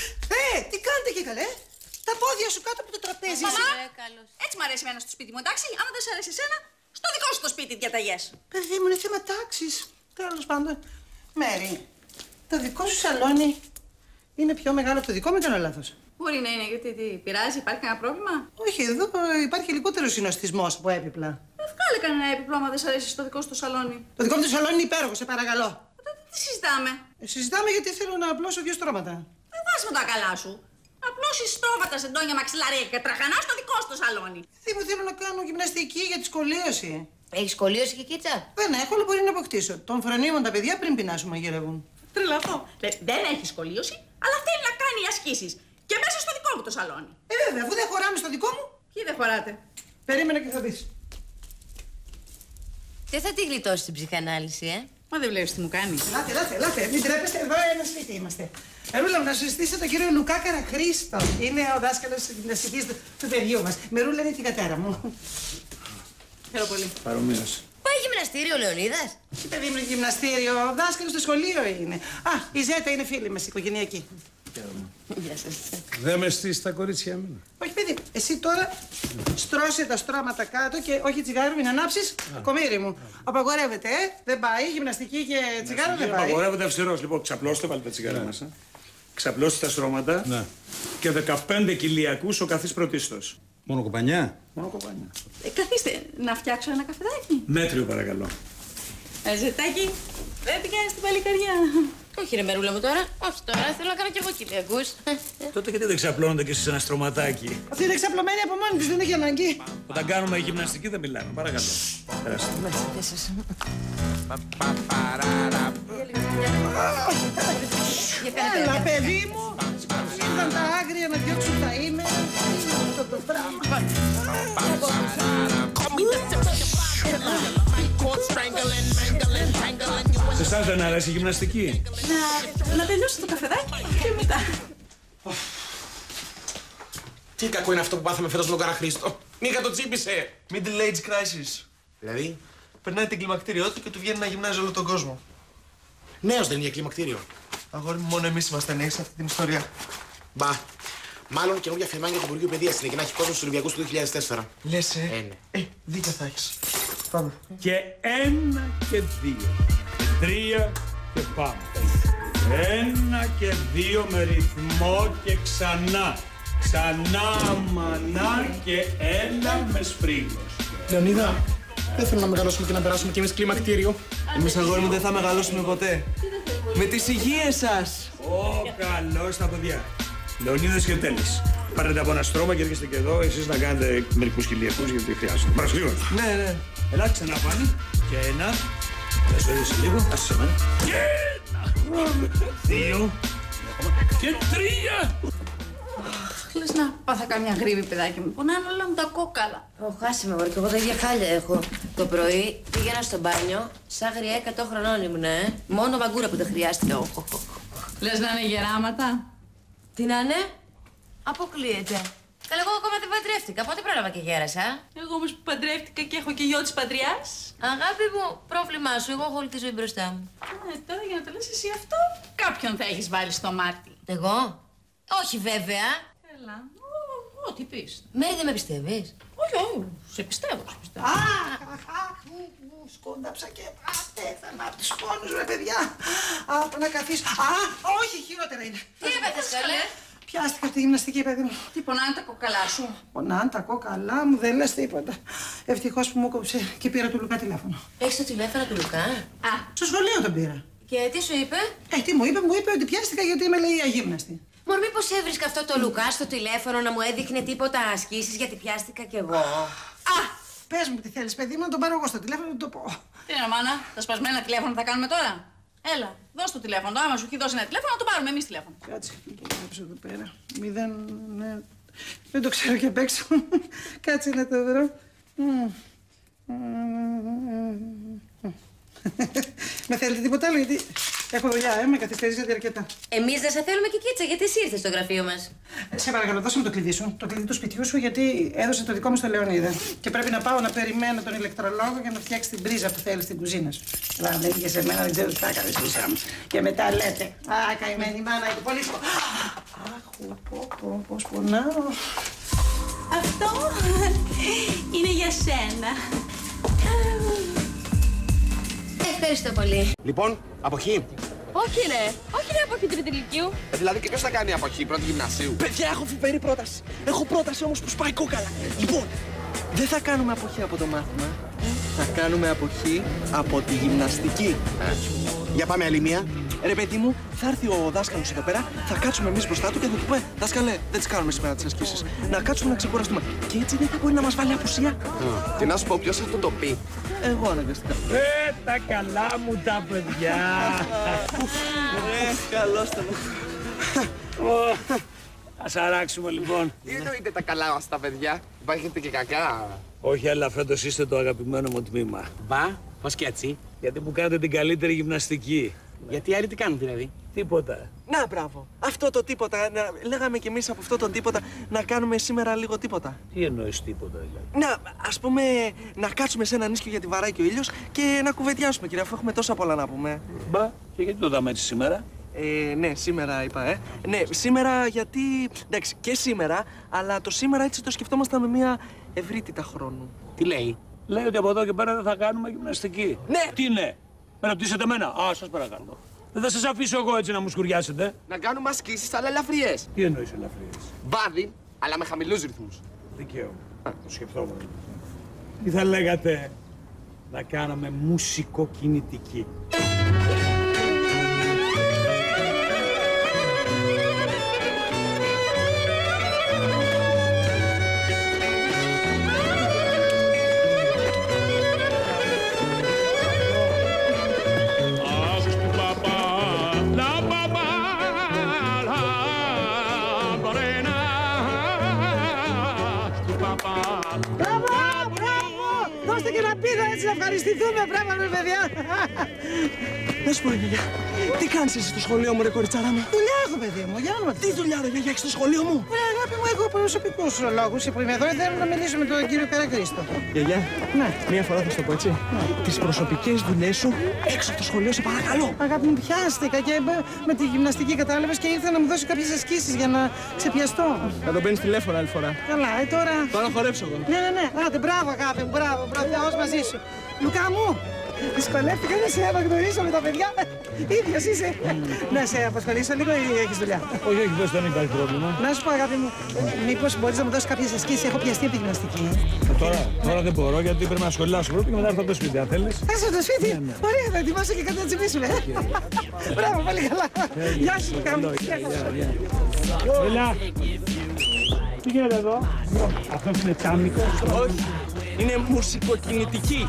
Τι κάνετε εκεί καλέ? Τα πόδια σου κάτω από το τραπέζι. Μαμά, έτσι μ' αρέσει εμένα στο σπίτι μου, εντάξει. Άμα δεν σ' αρέσει εσένα, στο δικό σου το σπίτι διαταγές. Παιδί μου, είναι θέμα τάξης. Τέλος πάντων. Μέρη, το δικό σου σαλόνι είναι πιο μεγάλο από το δικό μου, ήταν λάθος? Μπορεί να είναι, γιατί τι, πειράζει, υπάρχει κανένα πρόβλημα? Όχι, εδώ υπάρχει λιγότερο συνοστισμός από έπιπλα. Βγάλε κανένα έπιπλο άμα δεν σ' αρέσει στο δικό σου το σαλόνι. Το δικό μου το σαλόνι είναι υπέροχο, σε παρακαλώ. Τότε τι συζητάμε? Συζητάμε γιατί θέλω να απλώσω 2 στρώματα. Δεν βάζ με τα καλά σου. Απλώσεις στρώματα, σεντόνια, μαξιλάρια και τραχανά στο δικό σου το σαλόνι. Δεν θέλω να κάνω γυμναστική για τη σχολίωση. Έχεις σχολίωση και κίτσα? Δεν έχω, αλλά μπορεί να αποκτήσω. Τον φρονίμων τα παιδιά πριν πεινάσουν μαγειρεύουν. Τρελαθώ. Δεν έχει σχολίωση, αλλά θέλει να κάνει ασκήσεις. Και μέσα στο δικό μου το σαλόνι. Βέβαια, αφού δεν χωράμε στο δικό μου. Ποιοι δεν χωράτε? Περίμενε και θα δεις. Δεν θα τη γλιτώσει την ψυχανάλυση, Μα δεν βλέπεις τι μου κάνει. Ελάτε, μην τρέπεστε, εδώ ένα σπίτι είμαστε. Ρούλα μου, να σου συστήσω τον κύριο Λουκά Καραχρήστο. Είναι ο δάσκαλος της γυμναστικής του παιδιού μας. Με Ρούλα είναι την κατέρα μου. Χαίρομαι πολύ. Παρομοίως. Πάει γυμναστήριο, Λεωνίδας. Τι παιδί μου, γυμναστήριο, ο δάσκαλος στο σχολείο είναι. Α, η Ζέτα είναι φίλη μας, οικογενειακή. Γεια σας. Δεν με στήσεις τα κορίτσια εμένα. Όχι, παιδί, εσύ τώρα στρώσε τα στρώματα κάτω και όχι τσιγάρο, μην ανάψεις. Κομμύρι μου. Απαγορεύεται, δεν πάει. Γυμναστική και τσιγάρο δεν πάει. Απαγορεύεται αυστηρός. Λοιπόν, ξαπλώστε, βάλτε τα τσιγάρα μέσα. Ξαπλώστε τα στρώματα. Ναι. Και 15 κοιλιακούς ο καθής πρωτίστως. Μόνο κοπανιά. Μόνο κοπάνια. Καθίστε, να φτιάξω ένα καφεδάκι. Μέτριο, παρακαλώ. Ζετάκι, δεν πηγαίνει στην παλικαριά. Όχι, ρε Μερούλα μου τώρα. Όχι τώρα, θέλω να κάνω κι εγώ κοιλιακούς. Τότε γιατί δεν ξαπλώνονται κι εσείς ένα στρωματάκι? Αυτή είναι ξαπλωμένη από μόνη της, δεν έχει ανάγκη. Όταν κάνουμε γυμναστική δεν μιλάμε. Παρακαλώ. Περάστε. Μέσα, θέσεις. Έλα, παιδί μου. Ήρθαν τα άγρια να διώξουν τα ήμερα. Αυτό το πράγμα. Σε εσάς δεν αρέσει η γυμναστική? Να τελειώσω το καφεδάκι και μετά. Τι κακό είναι αυτό που πάθαμε φέτος με τον Καραχρήστο. Μήκα το τσίπησε. Middle age crisis. Δηλαδή, Περνάει την κλιμακτήριό του και του βγαίνει να γυμνάζει όλο τον κόσμο. νέος δεν είναι για κλιμακτήριο. Αγόρι μου, μόνο εμείς είμαστε νέοι σε αυτή την ιστορία. Μπα. Μάλλον καινούργια φεμάνια για το Υπουργείο Παιδείας είναι και να έχει κόσμο στους Ολυμπιακούς του 2004. Λες, Ναι. δίκιο θα έχεις. Πάμε. Και 1 και 2. 3 και πάμε. 1 και 2 με ρυθμό και ξανά. Ξανά μανά και 1 με σπρίγγος. Λεωνίδα, δεν θέλω να μεγαλώσουμε και να περάσουμε κι εμείς κλιμακτήριο. Εμείς, αγόρι μου, δεν θα μεγαλώσουμε ποτέ. Με τις υγείες σας. Καλώς τα παιδιά. Λεωνίδας και Τέλης. Πάρετε από ένα στρώμα και έρχεστε και εδώ εσείς να κάνετε μερικούς κοιλιακούς γιατί χρειάζεται. Παρασχολείω. Ναι. Ελάτε ξανά πάνε. Και 1. Θα σου έδωσε λίγο. Ας σε μένα. Και 1. 2. Και 3. λες να πάθα καμιά γρήβη, παιδάκι μου. Πονάνε όλα μου τα κόκαλα. Χάσε με, και εγώ τα ίδια χάλια έχω. Το πρωί πήγαινα στο μπάνιο, σαν γριά 100 χρονών ήμουν, Μόνο μαγκούρα που δεν χρειάστηκα. Λες να είναι γεράματα. Τι να είναι? Αποκλείεται. Καλά, εγώ ακόμα δεν παντρεύτηκα. Πότε πρόλαβα και γέρασα. Εγώ όμως που παντρεύτηκα και έχω και γιο της πατριάς. Αγάπη μου, πρόβλημά σου. Εγώ έχω όλη τη ζωή μπροστά μου. Τώρα για να το λες εσύ αυτό, κάποιον θα έχεις βάλει στο μάτι. Εγώ? Όχι βέβαια. Έλα. Ό,τι πεις. Μέρη, δεν με πιστεύεις? Όχι, όχι. Σε πιστεύω, σε πιστεύω. Αχ, μου σκόνταψα και πέθανα από τους πόνους, ρε παιδιά. Από να καθίσω. Όχι, χειρότερα είναι. Τι έπαθες, καλέ? Πιάστηκα τη γυμναστική, παιδί μου. Τι πονάνε τα κόκαλά σου? Πονάνε τα κόκαλά μου, δεν λες τίποτα. Ευτυχώς που μου κόψε και πήρα του Λουκά τηλέφωνο. Έχεις το τηλέφωνο του Λουκά? Στο σχολείο τον πήρα. Και τι σου είπε? Τι μου είπε ότι πιάστηκα γιατί είμαι, λέει, αγύμναστη. Μωρ, μήπως έβρισκα αυτό το Λουκά στο τηλέφωνο να μου έδειχνε τίποτα ασκήσεις γιατί πιάστηκα κι εγώ. Πες μου τι θέλεις, παιδί μου, να τον πάρω εγώ στο τηλέφωνο να το πω. Τι είναι, μάνα, τα σπασμένα τηλέφωνα θα κάνουμε τώρα. Έλα, δώσ' το τηλέφωνο. Άμα σου έχει δώσει ένα τηλέφωνο, να το πάρουμε εμείς τηλέφωνο. Κάτσε, να το γράψω εδώ πέρα. 0, ναι. Δεν το ξέρω και απ' έξω. Κάτσε να το βρω. Με θέλετε τίποτα άλλο, γιατί έχω δουλειά, με καθυστερήσατε αρκετά. Εμείς δεν σε θέλουμε, Κικίτσα, γιατί εσύ ήρθες στο γραφείο μας. Σε παρακαλώ, δώσε μου το κλειδί σου, το κλειδί του σπιτιού σου, γιατί έδωσε το δικό μου στο Λεωνίδα. Και πρέπει να πάω να περιμένω τον ηλεκτρολόγο για να φτιάξει την πρίζα που θέλει στην κουζίνα σου. Αλλά δεν είχε σε μένα, δεν ξέρω τι θα έκανε πίσω μου. Και μετά λέτε, καημένη μάνα, είναι πολύ σπο. Αχ, πώς πονάω. Αυτό είναι για σένα. Ευχαριστώ πολύ. Λοιπόν, αποχή. Όχι ρε, αποχή τρίτη ηλικίου. Δηλαδή και ποιος θα κάνει αποχή, πρώτη γυμνασίου? Παιδιά, έχω φοβερή πρόταση. Έχω πρόταση όμως που σπάει κόκαλα. Λοιπόν, δεν θα κάνουμε αποχή από το μάθημα. Θα κάνουμε αποχή από τη γυμναστική. Για πάμε άλλη μία. Ρε παιδί μου, θα έρθει ο δάσκαλος εδώ πέρα, θα κάτσουμε εμείς μπροστά του και θα του πούμε «Δάσκαλε, δεν τις κάνουμε σήμερα τις ασκήσεις. Να κάτσουμε να ξεκουραστούμε». Και έτσι δεν θα μπορεί να μας βάλει απουσία. Τι να σου πω, ποιος θα το πει? Εγώ αναγκαστικά. Τα καλά μου τα παιδιά. Καλώς το Ας αράξουμε λοιπόν. Τι εννοείται τα καλά μας τα παιδιά? Υπάρχετε και κακά? Όχι, αλλά φέτος είστε το αγαπημένο μου τμήμα. Μπα, πώς και έτσι? Γιατί μου κάνετε την καλύτερη γυμναστική. Γιατί οι άλλοι τι κάνουν δηλαδή? Τίποτα. Να, μπράβο. Αυτό το τίποτα. Λέγαμε κι εμείς από αυτό το τίποτα να κάνουμε σήμερα λίγο τίποτα. Τι εννοείς τίποτα δηλαδή? Να, ας πούμε, να κάτσουμε σε ένα νίσκιο γιατί βαράει και ο ήλιος και να κουβεντιάσουμε, κύριε, αφού έχουμε τόσα πολλά να πούμε. Μπα, και γιατί το δάμε έτσι σήμερα? Ναι, σήμερα είπα, Ναι, σήμερα γιατί. Εντάξει, και σήμερα, αλλά το σήμερα έτσι το σκεφτόμασταν με μια ευρύτητα χρόνου. Τι λέει? Λέει ότι από εδώ και πέρα δεν θα κάνουμε γυμναστική. Ναι! Τι ναι? Με ρωτήσετε εμένα? Σας παρακαλώ. Δεν θα σας αφήσω εγώ έτσι να μου σκουριάσετε. Να κάνουμε ασκήσεις αλλά ελαφριές. Τι εννοείς ελαφριές? Βάδι, αλλά με χαμηλούς ρυθμούς. Δικαίωμα. Το σκεφτόμουν. Τι θα λέγατε να κάναμε μουσικοκινητική? Δώστε και να πήδα έτσι να ευχαριστηθούμε, πράγμα με παιδιά. Να σου πω, γιαγιά, τι κάνεις εσύ στο σχολείο μου, ρε κοριτσάρα μου? Δουλειά έχω, παιδί μου, για όνομα. Τι δουλειά, ρε γιαγιά, έχεις στο σχολείο μου? Αγάπη μου, έχω προσωπικούς λόγους που είμαι εδώ. Θέλω να μιλήσω με τον κύριο Καραχρήστο. Γιαγιά, ναι. Μία φορά θα σου το πω έτσι. Τις προσωπικές δουλειές σου έξω από το σχολείο, σε παρακαλώ. Αγάπη μου, πιάστηκα και με τη γυμναστική κατάλαβες και ήρθα να μου δώσει κάποιες ασκήσεις για να ξεπιαστώ. Θα τον παίρνεις τηλέφωνο άλλη φορά. Καλά, τώρα. Τώρα χορέψω εγώ. Ναι. Άντε, μπράβο, αγάπη μου, μπράβο. Θεός μαζί σου. Λουκά μου, δυσκολεύτηκα να σε αναγνωρίσω με τα παιδιά. Ίδιος είσαι. Να σε απασχολήσω λίγο ή έχεις δουλειά? Όχι, δεν δεν υπάρχει πρόβλημα. Να σου πω, αγάπη μου, μήπως μπορείς να μου δώσεις κάποιες ασκήσεις? Έχω πιαστεί από τη γυμναστική. Τώρα δεν μπορώ γιατί πρέπει να σχολιάσω πρώτα και μετά έρθω από το σπίτι. Αν θέλεις. Θα είσαι από το σπίτι. Ωραία, θα ετοιμάσω και κάτι να τσιμπήσουμε. Μπράβο, πολύ καλά. Γεια σου, Λουκά μου. Έλα. Τι γίνεται εδώ? Αυτός είναι τσάμικος? Όχι. Είναι μουσικοκινητική.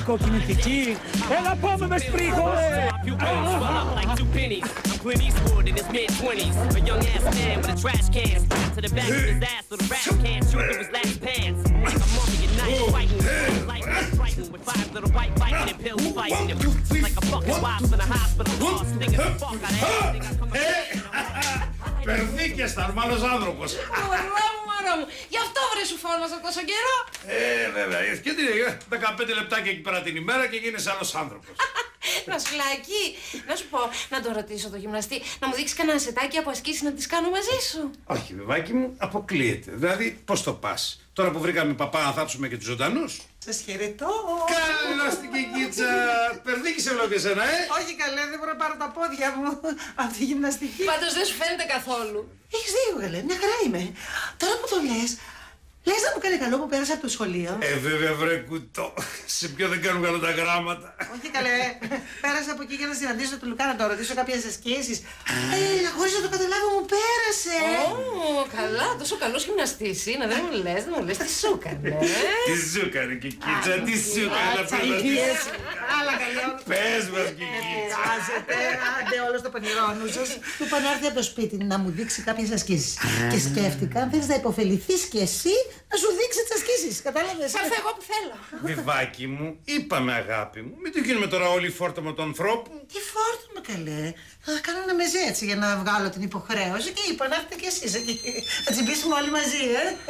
Μουσικοκινητική. Έλα πάμε με σπρίχο. his mid-20s. A young ass man with a trash can strapped to the back of his ass so the rap can't shoot through his last pants. Like a mummy at night fighting, like frightened with 5 little white biting and pills fighting him. Like a fucking wasp in a hospital bar, stinging the fuck out of everything I come across. Περδίκες, θαρμάλος άνθρωπος. Μωρό μου, γι' αυτό βρε σου φώναζα τόσο καιρό. Βέβαια, και τι λέει, 15 λεπτάκια εκεί πέρα την ημέρα και γίνεσαι άλλος άνθρωπος. Νασουλάκη, να σου πω, να τον ρωτήσω το γυμναστή, να μου δείξει κανένα σετάκι από ασκήσεις να τις κάνω μαζί σου. Όχι, βεβάκι μου, αποκλείεται. Δηλαδή, πώς το πας. Τώρα που βρήκαμε παπά να θάψουμε και τους ζωντανούς. Σας χαιρετώ. Καλώς την Κικίτσα. Περδίκησε όλο και εσένα, Όχι καλέ, δεν μπορώ να πάρω τα πόδια μου από τη γυμναστική. Πάντως δεν σου φαίνεται καθόλου. Έχεις δίκιο καλέ, μια χαρά είμαι. Τώρα που το λες, λες να μου κάνει καλό που πέρασα από το σχολείο. Βέβαια βρε κουτό. Σε ποιο δεν κάνουν καλό τα γράμματα. Όχι καλέ, πέρασα από εκεί για να συναντήσω τον Λουκά να το ρωτήσω κάποιες ασκήσεις. Χωρίς να το καταλάβω μου πέρασε. Καλά, τόσο καλός γυμναστής είναι, δεν μου λες, τι σου έκανε. Τι σου έκανε Κικίτσα, τι σου έκανε. Άλλα καλέ. Πες μας Κικίτσα. Πειράζεται, άντε όλο το πανηρώνου σας. Του είπα να έρθει από το σπίτι να μου δείξει κάποιες ασκήσεις. Και σκέφτηκα, αν θέλεις να υποφεληθείς κι εσύ, να σου δείξει τις ασκήσεις. Κατάλαβες. Θα έρθω εγώ που θέλω. Βιβάκι μου, είπαμε αγάπη μου, μην το γίνουμε τώρα όλοι φόρτωμα του ανθρώπου. Τι φόρτωμα καλέ. Θα κάνω ένα μεζέ έτσι για να βγάλω την υποχρέωση και είπα να έρθετε κι εσείς εκεί. Θα τσιμπήσουμε όλοι μαζί,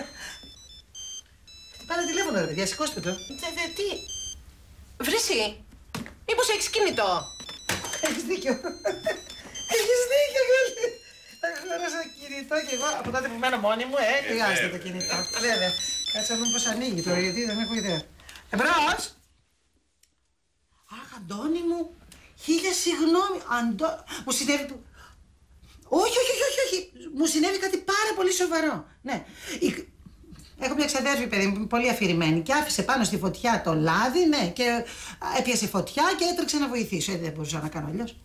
Πάρε τηλέφωνο ρε παιδιά, σηκώστε το. Τι. Βρύση, μήπως έχεις κινητό. Έχεις δίκιο. Έχεις δίκιο καλέ. Θα γνώρισα κινητό κι εγώ από τότε που μένω μόνη μου, χρειάζεται το κινητό. Βέβαια. Κάτσε να δούμε πώς ανοίγει τώρα, γιατί δεν έχω ιδέα. Εμπρός! Αχ, Αντώνη μου, χίλια συγγνώμη. Μου συνέβη... Όχι. Μου συνέβη κάτι πάρα πολύ σοβαρό. Ναι. Έχω μια ξαδέρφη, παιδί μου, πολύ αφηρημένη και άφησε πάνω στη φωτιά το λάδι, ναι, και έπιασε φωτιά και έτρεξε να βοηθήσω. Δεν μπορούσα να κάνω αλλιώς.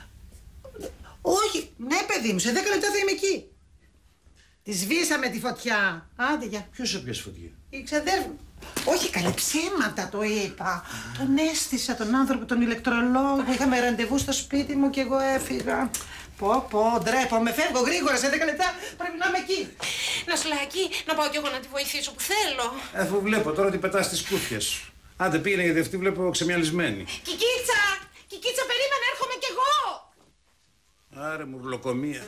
Όχι, ναι, παιδί μου, σε 10 λεπτά θα είμαι εκεί. Τη σβήσαμε τη φωτιά. Άντε, για. Ποιος έπιασε φωτιά? Η ξαδέρφη. Όχι, καλέ ψέματα το είπα. Τον αίσθησα, τον άνθρωπο, τον ηλεκτρολόγο. Είχαμε ραντεβού στο σπίτι μου και εγώ έφυγα. Πω, ντρέπομαι, φεύγω γρήγορα, σε 10 λεπτά πρέπει να είμαι εκεί. Νασουλάκη, να πάω κι εγώ να τη βοηθήσω που θέλω. Αφού βλέπω τώρα ότι πετάς τις κούφιες σου. Άντε πήγαινε γιατί αυτή βλέπω ξεμιαλισμένη. Κικίτσα, περίμενε, έρχομαι κι εγώ. Άρε μουρλοκομεία.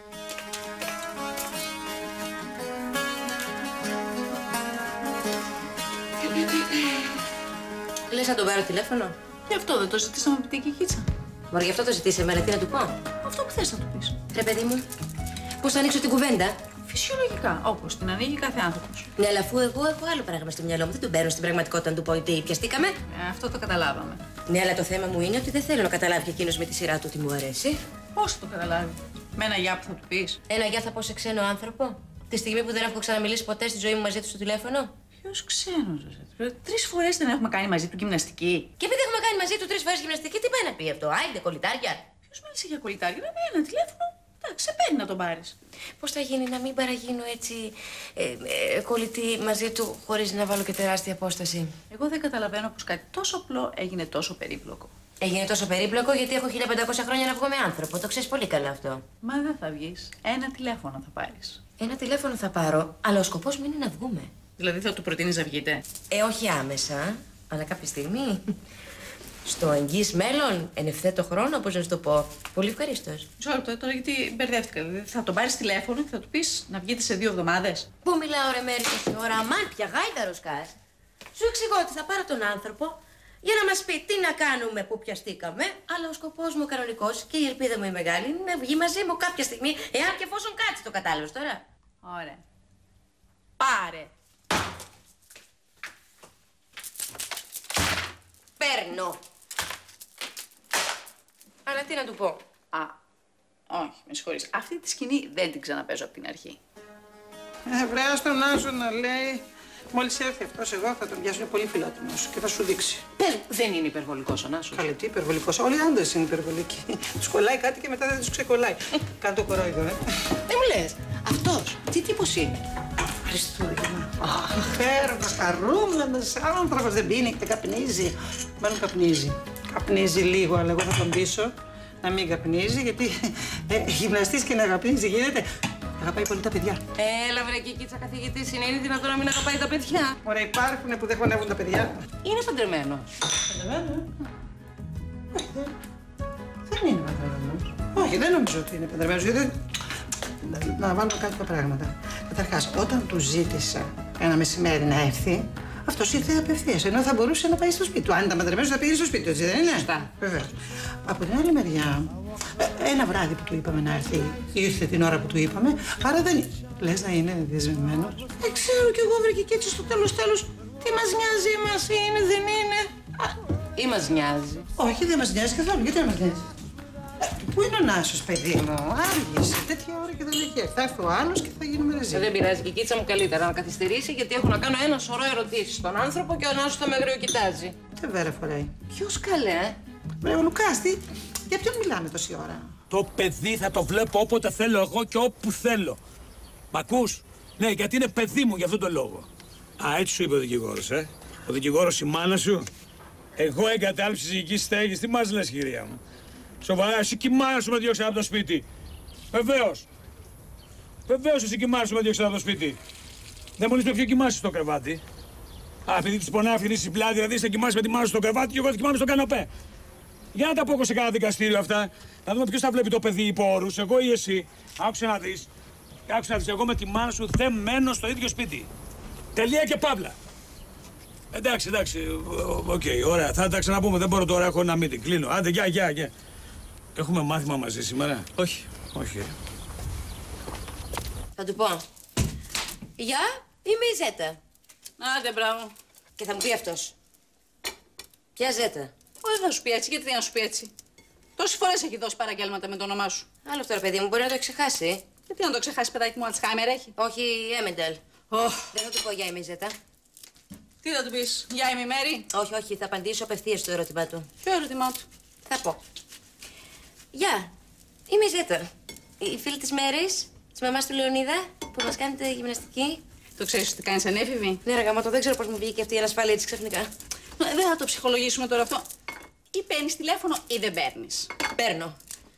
Λες να τον πάρω τηλέφωνο? Γι' αυτό δεν το ζητήσαμε από την Κικίτσα. Μωρέ, γι' αυτό το ζητήσε εμένα, τι να του πω. Αυτό που θες να του πεις. Ρε παιδί μου, πώς θα ανοίξω την κουβέντα. Φυσιολογικά, όπως την ανοίγει κάθε άνθρωπος. Ναι, αλλά αφού εγώ έχω άλλο πράγμα στο μυαλό μου, δεν τον παίρνω στην πραγματικότητα να του πω ότι πιαστήκαμε. Αυτό το καταλάβαμε. Ναι, αλλά το θέμα μου είναι ότι δεν θέλω να καταλάβει και εκείνος με τη σειρά του ότι μου αρέσει. Πώς το καταλάβει? Με ένα γεια που θα του πεις. Ένα γεια θα πω σε ξένο άνθρωπο. Τη στιγμή που δεν έχω ξαναμιλήσει ποτέ στη ζωή μου μαζί του στο τηλέφωνο. Ποιος ξένος, ρε? 3 φορές δεν έχουμε κάνει μαζί του γυμναστική. Και επειδή έχουμε κάνει μαζί του 3 φορές γυμναστική, τι πάει να πει αυτό? Άιντε, κολλητάρια. Ποιος μίλησε για κολλητάρια? Να πει ένα τηλέφωνο. Εντάξει, σε παίρνει να τον πάρεις. Πώς θα γίνει να μην παραγίνω έτσι κολλητή μαζί του χωρίς να βάλω και τεράστια απόσταση? Εγώ δεν καταλαβαίνω πως κάτι τόσο απλό έγινε τόσο περίπλοκο. Έγινε τόσο περίπλοκο γιατί έχω 1500 χρόνια να βγω με άνθρωπο. Το ξέρεις πολύ καλά αυτό. Μα δεν θα βγεις. Ένα τηλέφωνο θα πάρεις. Ένα τηλέφωνο θα πάρω, αλλά ο σκοπός μου είναι να βγούμε. Δηλαδή θα του προτείνεις να βγείτε? Όχι άμεσα, αλλά κάποια στιγμή. Στο εγγύς μέλλον, εν ευθέτω χρόνο, πώς να σου το πω. Πολύ ευχαρίστως. Μισό λεπτό τώρα, γιατί μπερδεύτηκα. Δηλαδή θα τον πάρεις τηλέφωνο και θα του πεις να βγείτε σε 2 εβδομάδες. Πού μιλάω, ρε μέρη τόση ώρα, αμάν πια γάιδαρος κας. Σου εξηγώ ότι θα πάρω τον άνθρωπο για να μας πει τι να κάνουμε που πιαστήκαμε, αλλά ο σκοπός μου ο κανονικός και η ελπίδα μου η μεγάλη είναι να βγει μαζί μου κάποια στιγμή, εάν και εφόσον κάτσει το κατάλαβες τώρα. Ωραία. Πάρε. Παίρνω. Αλλά τι να του πω. Όχι, με συγχωρείς. Αυτή τη σκηνή δεν την ξαναπέζω από την αρχή. Βρέα στον Άσο να λέει. Μόλις έρθει αυτός εγώ θα τον πιάσω, είναι πολύ φιλότιμος και θα σου δείξει. Πες, δεν είναι υπερβολικός ο Νάσος. Καλέ, τι υπερβολικός. Όλοι οι άντρες είναι υπερβολικοί. Τους κολλάει κάτι και μετά δεν τους ξεκολλάει. Κάνε το κορόιδο, Δεν μου λες, αυτός τι τύπος είναι? Χριστούγεννα. Χαίροντας, χαρούμενος άνθρωπος, δεν πίνει και καπνίζει. Μάλλον καπνίζει. Καπνίζει λίγο, αλλά εγώ θα τον πείσω να μην καπνίζει, γιατί γυμναστής και να καπνίζει γίνεται. Αγαπάει πολύ τα παιδιά. Έλα βρε Κικίτσα, καθηγητής είναι. Είναι δυνατόν να μην αγαπάει τα παιδιά? Ωραία, υπάρχουν που δεν χωνεύουν τα παιδιά. Είναι παντρεμένο. Παντρεμένο? Δεν είναι παντρεμένος. Όχι, δεν νομίζω ότι είναι παντρεμένος, γιατί... Να βάλω κάποια πράγματα. Καταρχάς, όταν του ζήτησα ένα μεσημέρι να έρθει, αυτός ήρθε απευθείας, ενώ θα μπορούσε να πάει στο σπίτι του. Αν ήταν παντρεμένος θα πήγαινε στο σπίτι του, έτσι δεν είναι? Σωστά. Βεβαίως. Από την άλλη μεριά, ένα βράδυ που του είπαμε να έρθει, ήρθε την ώρα που του είπαμε, άρα δεν... Λες να είναι δεσμευμένος? Δεν ξέρω κι εγώ βρε Κικίτσα, στο τέλος. Τι μας νοιάζει εμάς, είναι, δεν είναι? Ή μας νοιάζει? Όχι, δεν μας νοιάζει καθόλου. Γιατί δεν μας νοιάζει? Πού είναι ο Νάσος, παιδί μου? Άργησε τέτοια ώρα και δεν έχει έρθει. Θα έρθει ο άλλος και θα γίνουμε ρεζί. Δεν πειράζει, Κικίτσα μου, καλύτερα να καθυστερήσει, γιατί έχω να κάνω ένα σωρό ερωτήσεις στον άνθρωπο και ο Νάσος θα με αγριοκοιτάζει. Τι βέρα φοράει? Ποιος καλέ? Ο Λουκάς, για ποιον μιλάμε τόση ώρα? Το παιδί θα το βλέπω όποτε θέλω εγώ και όπου θέλω. Μ' ακούς? Ναι, γιατί είναι παιδί μου, γι' αυτόν τον λόγο. Α, έτσι σου είπε ο δικηγόρος, Ο δικηγόρος η μάνα σου. Εγώ εγκατάλειψη συζυγικής στέγης. Τι μας λες, κυρία μου? Σοβαρά, εσύ κι η μάνα σου με διώξε από το σπίτι. Βεβαίως. Βεβαίως εσύ κι η μάνα σου με διώξε από το σπίτι. Δεν μου λες με ποιο κοιμάσαι στο κρεβάτι? Α, επειδή της πονάει αυτή η πλάτη, δηλαδή θα κοιμάσαι με τη μάνα σου στο κρεβάτι και εγώ θα κοιμάμαι στο καναπέ. Για να τα πω σε κανένα δικαστήριο αυτά. Να δούμε ποιος θα βλέπει το παιδί υπό όρους, εγώ ή εσύ. Άκουσε να δεις. Άκουσε να δεις, εγώ με τη μάνα σου δεν μένω στο ίδιο σπίτι. Τελεία και παύλα. Εντάξει, οκ, ωραία. Θα τα ξαναπούμε. Δεν μπορώ τώρα, έχω ένα meeting. Κλείνω. Άντε, γεια. Έχουμε μάθημα μαζί σήμερα? Όχι. Θα του πω. Γεια, είμαι η Ζέτα. Άντε, μπράβο. Και θα μου πει αυτός. Ποια Ζέτα? Όχι, θα σου πει έτσι, γιατί να σου πει έτσι. Τόσες φορές έχει δώσει παραγγέλματα με το όνομά σου. Άλλο αυτό, ρε παιδί μου, μπορεί να το ξεχάσει. Γιατί να το ξεχάσει, παιδάκι μου, Αλτσχάιμερ έχει? Όχι, Έμεντελ. Δεν θα του πω γεια, είμαι η Ζέτα. Τι θα του πεις, γεια, είμαι η Μέρη? Όχι, θα απαντήσω απευθείας στο ερώτημά του. Ποιο ερώτημά του? Θα πω. Γεια, είμαι η Ζέτα. Η φίλη της Μέρης, της μαμάς του Λεωνίδα, που μας κάνετε γυμναστική. Το ξέρεις ότι κάνεις ανέφηβη? Ναι, ρε γαμώτο, δεν ξέρω πώς μου βγήκε αυτή η ανασφάλεια της ξαφνικά. Δεν θα το ψυχολογήσουμε τώρα αυτό. Ή παίρνεις τηλέφωνο ή δεν παίρνεις. Παίρνω.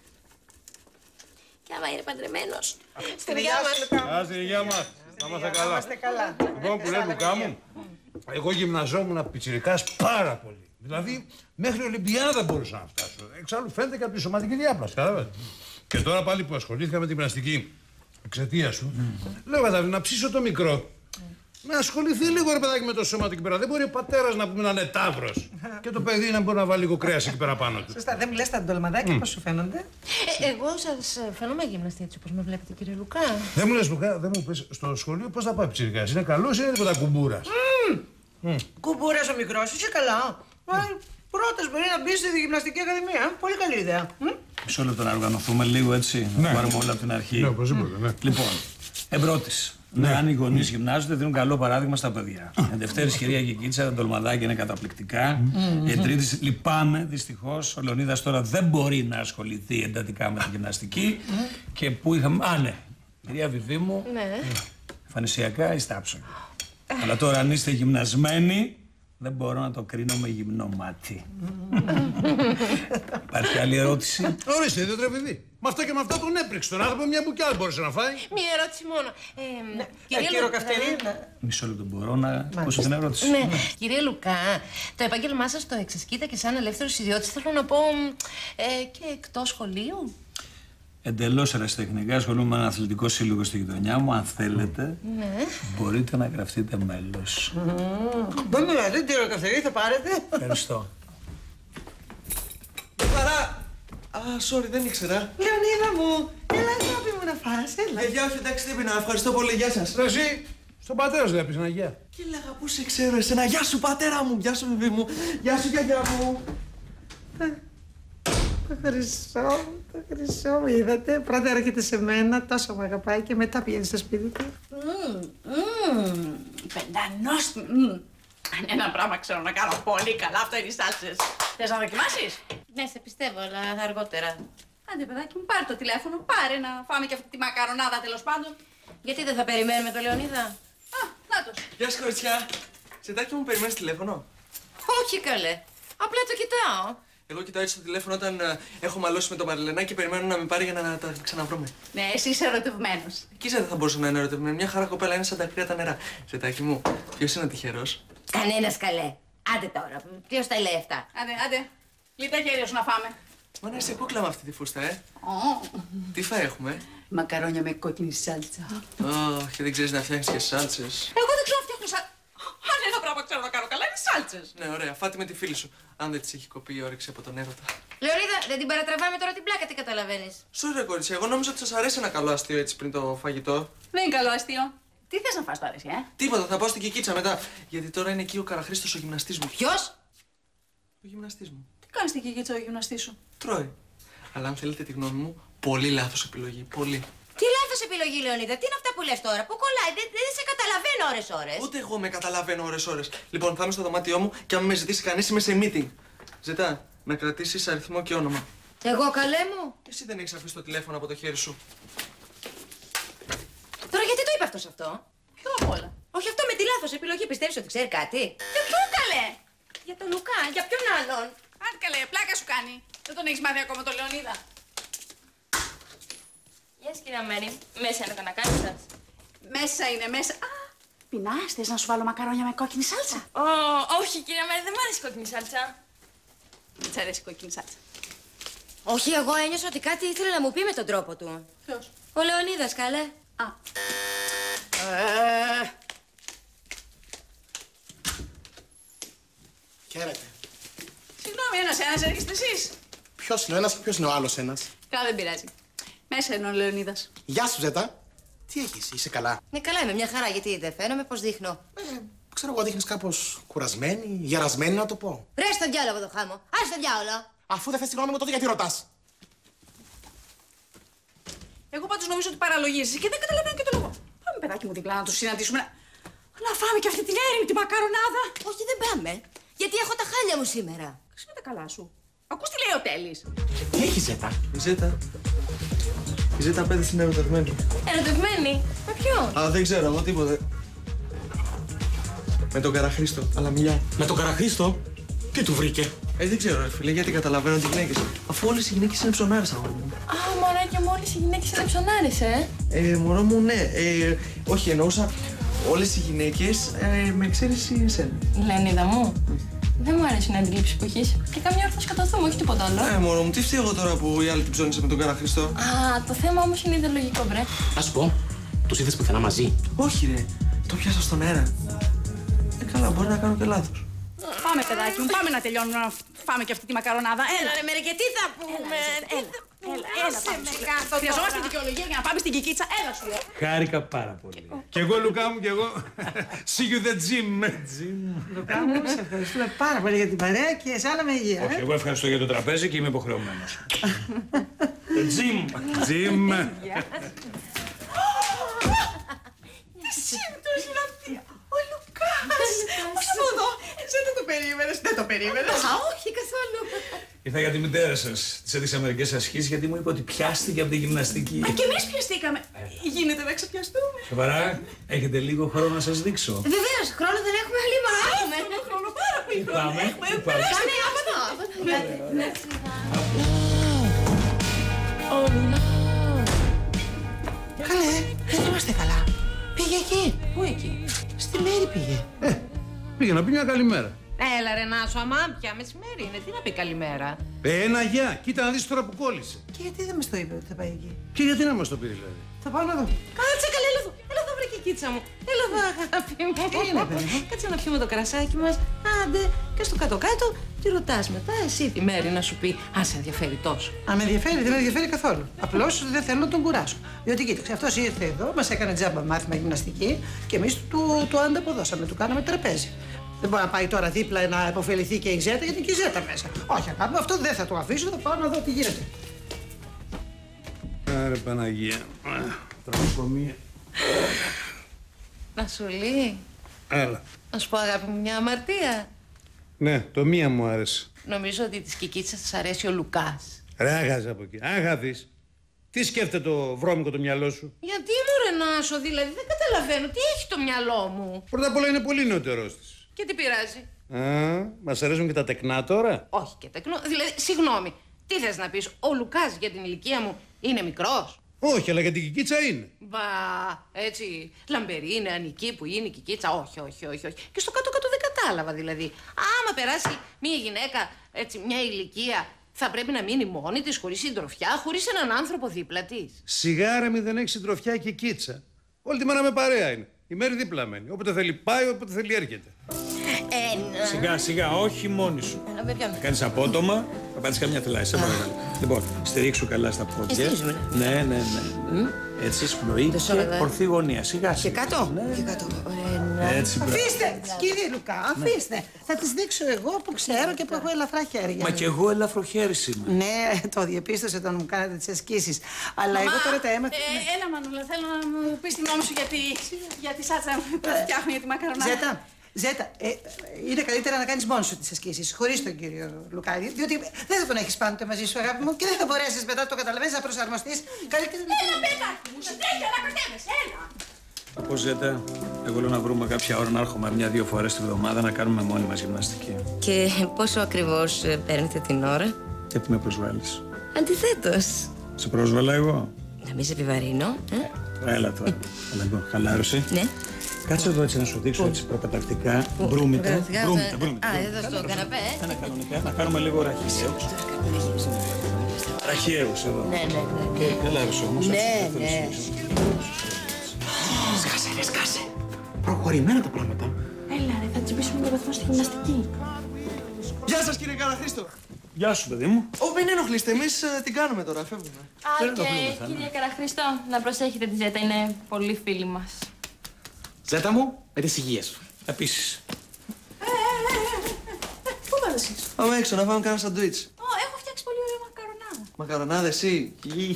Και άμα είναι παντρεμένος. Στην υγεία μας. Στην υγεία μας. Να είμαστε καλά. Λοιπόν, που λέει Λουκά μου, εγώ γυμναζόμουν πιτσιρικάς πάρα πολύ. Δηλαδή, μέχρι Ολυμπιάδα μπορούσα να φτάσω. Εξάλλου φαίνεται και από τη σωματική διάπλαση, κατάλαβες. Και τώρα πάλι που ασχολήθηκα με την γυμναστική εξαιτίας σου, λέω κατάλαβε να ψήσω το μικρό. Να ασχοληθεί λίγο ρε παιδάκι με το σώμα του εκεί πέρα. Δεν μπορεί ο πατέρας να πούμε να είναι ταύρος. Και το παιδί να μπορεί να βάλει λίγο κρέας εκεί πέρα πάνω του. Σωστά, δεν μου λες τα ντολμαδάκια πώς σου φαίνονται? Εγώ σας φαίνομαι γυμναστή έτσι όπως με βλέπετε, κύριε Λουκά. Δεν μου λες Λουκά, δεν μου πες στο σχολείο πώς θα πάει πιτσιρικάς. Είναι καλός ή είναι τίποτα κουμπούρας? Κουμπούρας ο μικρός, είσαι καλά. Πρώτος μπορεί να μπει στη γυμναστική ακαδημία. Πολύ καλή ιδέα. Μισό λεπτό να οργανωθούμε λίγο έτσι. Να πάρουμε όλα από την αρχή. Ναι, οπωσδήποτε, ναι. Λοιπόν, εμπρότης. Ναι, αν οι γονείς γυμνάζονται, δίνουν καλό παράδειγμα στα παιδιά. Εν Δευτέρης, κυρία Κικίτσα, τα ντολμαδάκια είναι καταπληκτικά. Εν Τρίτης, λυπάμαι, δυστυχώς. Ο Λεωνίδας τώρα δεν μπορεί να ασχοληθεί εντατικά με τη γυμναστική. Και που είχαμε. Α, ναι. Κυρία Βιβί μου, εμφανισιακά είστε άψογοι. Αλλά τώρα, αν είστε γυμνασμένοι, δεν μπορώ να το κρίνω με γυμνό μάτι. Υπάρχει άλλη ερώτηση? Ορίστε, δεν τρεβηδί. Με αυτό και με αυτό τον έπρεξε τον άνθρωπο, μια μπουκιά δεν μπορούσε να φάει. Μία ερώτηση μόνο. Κύριο Καυτερή. Μισό λεπτό, μπορώ να ακούσω την ερώτηση? Ναι. Κύριε Λουκά, το επάγγελμά σας το εξασκείτε και σαν ελεύθερος ιδιώτης, θέλω να πω, και εκτός σχολείου? Εντελώς ερασιτεχνικά ασχολούμαι με ένα αθλητικό σύλλογο στη γειτονιά μου. Αν θέλετε, μπορείτε να γραφτείτε μέλος. Δεν μιλάτε, κύριο Καυτερή, θα πάρετε. Ευχαριστώ. Χαρά! Α, sorry, δεν ήξερα. Λεωνίδα μου, έλα αγάπη μου να φας, έλα. Γεια, όχι, εντάξει, δεν πεινά. Ευχαριστώ πολύ, γεια σας. Εσύ, στον πατέρα σου δεν έπαιζε ένα γεια. Και λέγα, πού σε ξέρω εσένα. Γεια σου, πατέρα μου. Γεια σου, βιβί μου. Γεια σου, γιαγιά μου. Το χρυσό μου, είδατε. Πρώτα έρχεται σε μένα, τόσο με αγαπάει και μετά πηγαίνει στο σπίτι του. Πεντανόστιμη. Αν ένα πράγμα ξέρω να κάνω πολύ καλά, αυτό είναι οι σάλτσες. Θες να δοκιμάσεις? Ναι, σε πιστεύω, αλλά αργότερα. Άντε, παιδάκι μου, πάρε το τηλέφωνο, πάρε να φάμε και αυτή τη μακαρονάδα τέλος πάντων. Γιατί δεν θα περιμένουμε τον Λεωνίδα? Α, νάτος. Γεια σου, κοριτσιά. Ζετάκι μου, περιμένεις τηλέφωνο? Όχι, καλέ. Απλά το κοιτάω. Εγώ κοιτάω έτσι στο τηλέφωνο όταν έχω μαλώσει με τον Μαριλενάκη και περιμένω να με πάρει για να τα ξαναβρούμε. Ναι, εσύ είσαι ερωτευμένος. Και δεν θα μπορούσα να είναι ερωτευμένη. Μια χαρά κοπέλα είναι σαν τα κρύα τα νερά. Ζετάκι μου, ποιος είναι ο τυχερός? Κανένας, καλέ. Άντε τώρα. Ποιος τα λέει αυτά? Άντε. Λίτα χέρια σου να φάμε. Μα να είσαι κούκλα με αυτή τη φούστα, Τι φάει έχουμε? Μακαρόνια με κόκκινη σάλτσα. Όχι, δεν ξέρεις να φτιάχνεις και σάλτσες. Εγώ δεν ξέρω να φτιάχνω σάλτσα. Αν ένα πράγμα ξέρω να κάνω καλά, είναι σάλτσες. Ναι, ωραία. Φάτε με τη φίλη σου. Αν δεν της έχει κοπεί η όρεξη από τον έρωτα. Λεωνίδα, δεν την παρατραβάμε τώρα την πλάκα, τι καταλαβαίνεις? Σωρέ, κορίτσια, εγώ νόμιζα ότι σας αρέσει ένα καλό αστείο έτσι πριν το φαγητό. Δεν είναι καλό αστείο. Τι θες να φας τώρα, εσύ, Τίποτα, θα πάω στην Κικίτσα μετά. Γιατί τώρα είναι εκεί ο Καραχρήστος ο γυμναστής μου. Ποιος? Ο γυμναστής μου. Τι κάνεις στην Κικίτσα ο γυμναστής σου? Τρώει. Αλλά αν θέλετε τη γνώμη μου, πολύ λάθος επιλογή. Πολύ. Τι λάθος επιλογή, Λεωνίδα, τι είναι αυτά που λες τώρα? Πού κολλάει, δεν σε καταλαβαίνω ώρες-ώρες. Ούτε εγώ με καταλαβαίνω ώρες-ώρες. Λοιπόν, πάμε στο δωμάτιό μου και αν με ζητήσει κανείς είμαι σε meeting. Ζετά, να κρατήσεις αριθμό και όνομα. Εγώ, καλέ μου. Εσύ δεν έχεις αφήσει το τηλέφωνο από το χέρι σου. Τώρα γιατί το είπε αυτός αυτό? Ποιο απ' όλα? Όχι αυτό με τη λάθος επιλογή, πιστεύεις ότι ξέρει κάτι? Για ποιον, καλέ? Για τον Λουκά, για ποιον άλλον? Αν καλέ, πλάκα σου κάνει. Δεν τον έχεις μάθει ακόμα τον Λεωνίδα. Γεια σας, κυρία Μέρη. Μέσα είναι τα κανακάνι σας? Μέσα είναι, μέσα. Α, πεινάς, θες να σου βάλω μακαρόνια με κόκκινη σάλτσα? Όχι, κυρία Μέρη, δεν μου αρέσει η κόκκινη σάλτσα. Δεν της αρέσει η κόκκινη σάλτσα? Όχι, εγώ ένιωσα ότι κάτι ήθελε να μου πει με τον τρόπο του. Ποιος? Ο Λεωνίδας, καλέ. Α. Χαίρετε. Συγγνώμη, ένας έρχεστε εσείς? Ποιος είναι ο ένας και ποιος είναι ο άλλος ένας? Καλά, δεν πειράζει. Μέσα είναι ο Λεωνίδας. Γεια σου, Ζέτα. Τι έχεις, είσαι καλά? Ναι, καλά είμαι, μια χαρά. Γιατί δεν φαίνομαι, πώς δείχνω? Ξέρω εγώ, δείχνεις κάπως κουρασμένη, γερασμένη να το πω. Ρε στον διάλογο το χάμω. Άσε τον διάολο. Αφού δεν θες τη γνώμη μου, τότε γιατί ρωτάς? Εγώ πάντως νομίζω ότι παραλογίζεσαι και δεν καταλαβαίνω και το λόγο. Πάμε, παιδάκι μου, διπλά να τους συναντήσουμε. Να φάμε και αυτή την έρημη τη μακαρονάδα. Όχι, δεν πάμε. Γιατί έχω τα χάλια μου σήμερα. Ξύμε τα καλά σου. Ακούς τι λέει ο Τέλης? Τι έχει, Ζέτα? Η Ζέτα πέδες είναι ερωτευμένη. Ερωτευμένη? Με ποιον? Α, δεν ξέρω εγώ τίποτε. Με τον Καραχρήστο, αλλά μιλιά. Με τον Καραχρήστο? Τι του βρήκε? Δεν ξέρω, ρε φίλε, γιατί καταλαβαίνω τι γυναίκες. Αφού όλες οι γυναίκες είναι ψωνάρες, αγόρι μου. Α, μωράκι μου, όλες οι γυναίκες είναι ψωνάρες, Μωρό μου, ναι. Όχι, εννοούσα όλες οι γυναίκες με εξαίρεση εσένα. Λεωνίδα μου, δεν μου αρέσουν οι αντιλήψεις που έχεις. Και καμιά όρθος καταθούμε, όχι τίποτα άλλο. Μωρό μου, τι φταίω εγώ τώρα που η άλλη την ψώνισε με τον Καραχρήστο? Α, το θέμα όμως είναι ιδεολογικό, βρε. Να σου πω, τους είδες πουθενά μαζί? Όχι, ρε. Το πιάσα στον αέρα. Καλά, μπορεί να κάνω και λάθος. Πάμε, παιδάκι μου, πάμε να τελειώνουμε να φάμε και αυτή τη μακαρονάδα. Έλα, ρε Μέρη, και τι θα πούμε? Έλα, πάμε. Χρειαζόμαστε δικαιολογία για να πάμε στην Κικίτσα. Έλα, σου λέω. Χάρηκα πάρα πολύ. Κι εγώ, Λουκά μου, κι εγώ. See you the gym. Λουκά μου, σε ευχαριστούμε πάρα πολύ για την παρέα και εσένα με υγεία. Όχι, εγώ ευχαριστώ για το τραπέζι και είμαι υποχρεωμένος. Gym. Σύμπτωση είναι αυτή. Ο Λουκάς. Όχι από εδώ. Εσύ δεν το περίμενες. Δεν το περίμενες. Α, όχι καθόλου. Ήρθα για τη μητέρα σας. Της έδειξα μερικές ασχήσεις γιατί μου είπε ότι πιάστηκε από τη γυμναστική. Μα και εμείς πιαστήκαμε. Γίνεται να ξεπιαστούμε. Σοβαρά, έχετε λίγο χρόνο να σας δείξω. Βεβαίως, χρόνο δεν έχουμε, λίγο έχουμε. Χρόνο πάρα πολύ χρόνο. Πάμε. Κάνε από εδώ. Καλέ, δεν είμαστε καλά. Πήγε εκεί. Πού εκεί? Στη Μέρη πήγε. Πήγε να πει μια καλημέρα. Έλα ρε Νάσο, αμάμπια, μεσημέρι είναι. Τι να πει καλημέρα? Ένα γεια. Κοίτα να δεις τώρα που κόλλησε. Και γιατί δεν μας το είπε ότι θα πάει εκεί? Και γιατί να μας το πει δηλαδή? Θα πάω να δω. Κάτσε καλέ, έλα εδώ. Έλα εδώ βρε κικίτσα μου. Έλα εδώ αγάπη μου. Τι είναι, παιδί μου? Κάτσε να πιούμε το κρασάκι μας. Άντε, και στο κάτω-κάτω τη ρωτάς μετά εσύ τη Μέρη να σου πει αν σε ενδιαφέρει τόσο. Αν με ενδιαφέρει, δεν με ενδιαφέρει καθόλου. Απλώς δεν θέλω να τον κουράσω. Διότι κοίταξε, αυτός ήρθε εδώ, μας έκανε τζάμπα μάθημα γυμναστική και εμείς του ανταποδώσαμε, του κάναμε τραπέζι. Δεν μπορεί να πάει τώρα δίπλα να υποφεληθεί και η Ζέτα, γιατί είναι και η Ζέτα μέσα. Όχι, αγάπη μου, αυτό δεν θα το αφήσω, θα πάω να δω τι γίνεται. Άρε Παναγία. Τραχοκομεία. Νασουλή, Έλα. να σου πω αγάπη μου μια αμαρτία. Ναι, το μία μου άρεσε. Νομίζω ότι της Κικίτσας της αρέσει ο Λουκάς. Ρε άγαζε από εκεί. Άγαθης. Τι σκέφτεται το βρώμικο το μυαλό σου? Γιατί μου ρε Νάσο, δηλαδή δεν καταλαβαίνω τι έχει το μυαλό μου. Πρώτα απ' όλα είναι πολύ νεωτερός της. Και τι πειράζει? Μας αρέσουν και τα τεκνά τώρα. Όχι και τεκνό. Δηλαδή, συγγνώμη, τι θες να πεις, ο Λουκάς για την ηλικία μου είναι μικρός? Όχι, αλλά για την Κικίτσα είναι. Μπα, έτσι, λαμπερή, νεανική που είναι η Κικίτσα. Όχι. Και στο κάτω-κάτω δεν κατάλαβα δηλαδή. Άμα περάσει μια γυναίκα, έτσι, μια ηλικία, θα πρέπει να μείνει μόνη της, χωρίς συντροφιά, χωρίς έναν άνθρωπο δίπλα της. Σιγά ρε, μη δεν έχει συντροφιά η Κικίτσα. Όλη τη μέρα με παρέα είναι. Η μέρη δίπλα μένει. Όποτε θέλει πάει, όποτε θέλει έρχεται. Σιγά, όχι μόνη σου. Θα κάνεις απότομα, θα πάρεις καμιά θελάση, σε παρακαλώ. Λοιπόν, στηρίξου καλά στα πόδια. Ναι. Έτσι, σπλοή και ορθή γωνία. Σιγά. Και κάτω. Ναι. Και κάτω. Έτσι, αφήστε, κύριε Λουκά, αφήστε. Θα τις δείξω εγώ που ξέρω και που έχω ελαφρά χέρια. Μα κι εγώ ελαφροχέρι είμαι. Ναι, το διαπίστωσε όταν μου κάνατε τις ασκήσεις. Αλλά εγώ τώρα τα έμαθα. Έλα, Μανούλα, θέλω να μου πεις τη γνώμη σου για τη σάτσα που φτιάχνω για τη μακαρονάδα. Ζέτα, είναι καλύτερα να κάνεις μόνος σου τις ασκήσεις, χωρίς τον κύριο Λουκάρη, διότι δεν θα τον έχεις πάντοτε μαζί σου, αγάπη μου, και δεν θα μπορέσεις μετά, το καταλαβαίνεις, να προσαρμοστείς. Καλύτερα. Έλα, παιδάκι μου, συνέχεια να κρατεύεσαι, έλα. Πω Ζέτα, εγώ λέω να βρούμε κάποια ώρα να έρχομαι 1-2 φορές τη βδομάδα να κάνουμε μόνοι μας γυμναστική. Και πόσο ακριβώς παίρνετε την ώρα? Γιατί με προσβάλλεις? Αντιθέτως. Σε πρόσβαλα εγώ? Να μην σε επιβαρύνω, Έλα τώρα. Λοιπόν, χαλάρωση. Ναι. Κάτσε εδώ έτσι να σου δείξω έτσι προκαταρκτικά. Μπρούμητα. Α, εδώ στο καναπέ. Κανονικά, να κάνουμε λίγο ραχιαίους. Ραχιαίους εδώ. Ναι. Και χαλάρωση όμως. Ναι. Σκάσε. Προχωρημένα τα πράγματα. Έλα ρε, θα τσιμπήσουμε το βαθμό στη γυμναστική. Γεια σας κύριε Καραχρήστο. Γεια σου παιδί μου. Μην ενοχλείστε, εμείς την κάνουμε τώρα, φεύγουμε. Και κύριε Καραχρήστο, να προσέχετε τη Ζέτα, είναι πολύ φίλη μας. Ζέτα μου, με τις υγείες σου. Επίσης. Πού vas εσείς? Πάμε έξω να φάμε κάνα σαντουίτς. Έχω φτιάξει πολύ ωραία μακαρονάδα. Μακαρονάδα εσύ.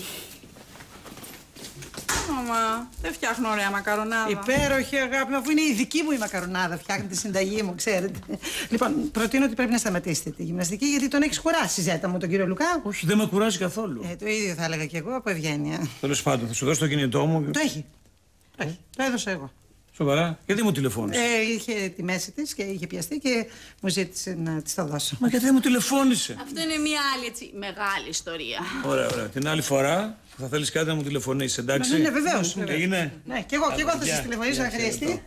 Μαμά, δεν φτιάχνω ωραία μακαρονάδα. Υπέροχη, αγάπη μου, αφού είναι η δική μου η μακαρονάδα. Φτιάχνει τη συνταγή μου, ξέρετε. Λοιπόν, προτείνω ότι πρέπει να σταματήσετε τη γυμναστική, γιατί τον έχει κουράσει, Ζέτα μου, τον κύριο Λουκά. Όχι, δεν με κουράζει καθόλου. Το ίδιο θα έλεγα κι εγώ από ευγένεια. Τέλος πάντων, θα σου δώσω το κινητό μου. Το έχει. Το έδωσα εγώ. Σοβαρά, γιατί μου τηλεφώνησε? Είχε τη μέση τη και είχε πιαστεί και μου ζήτησε να τη το δώσω. Μα γιατί δεν μου τηλεφώνησε? Αυτό είναι μια άλλη έτσι μεγάλη ιστορία. Ωραία. Την άλλη φορά θα θέλεις κάτι να μου τηλεφωνήσεις, εντάξει? Ναι, βεβαίως. Έγινε. Ναι, και εγώ θα σας τηλεφωνήσω αν χρειαστεί.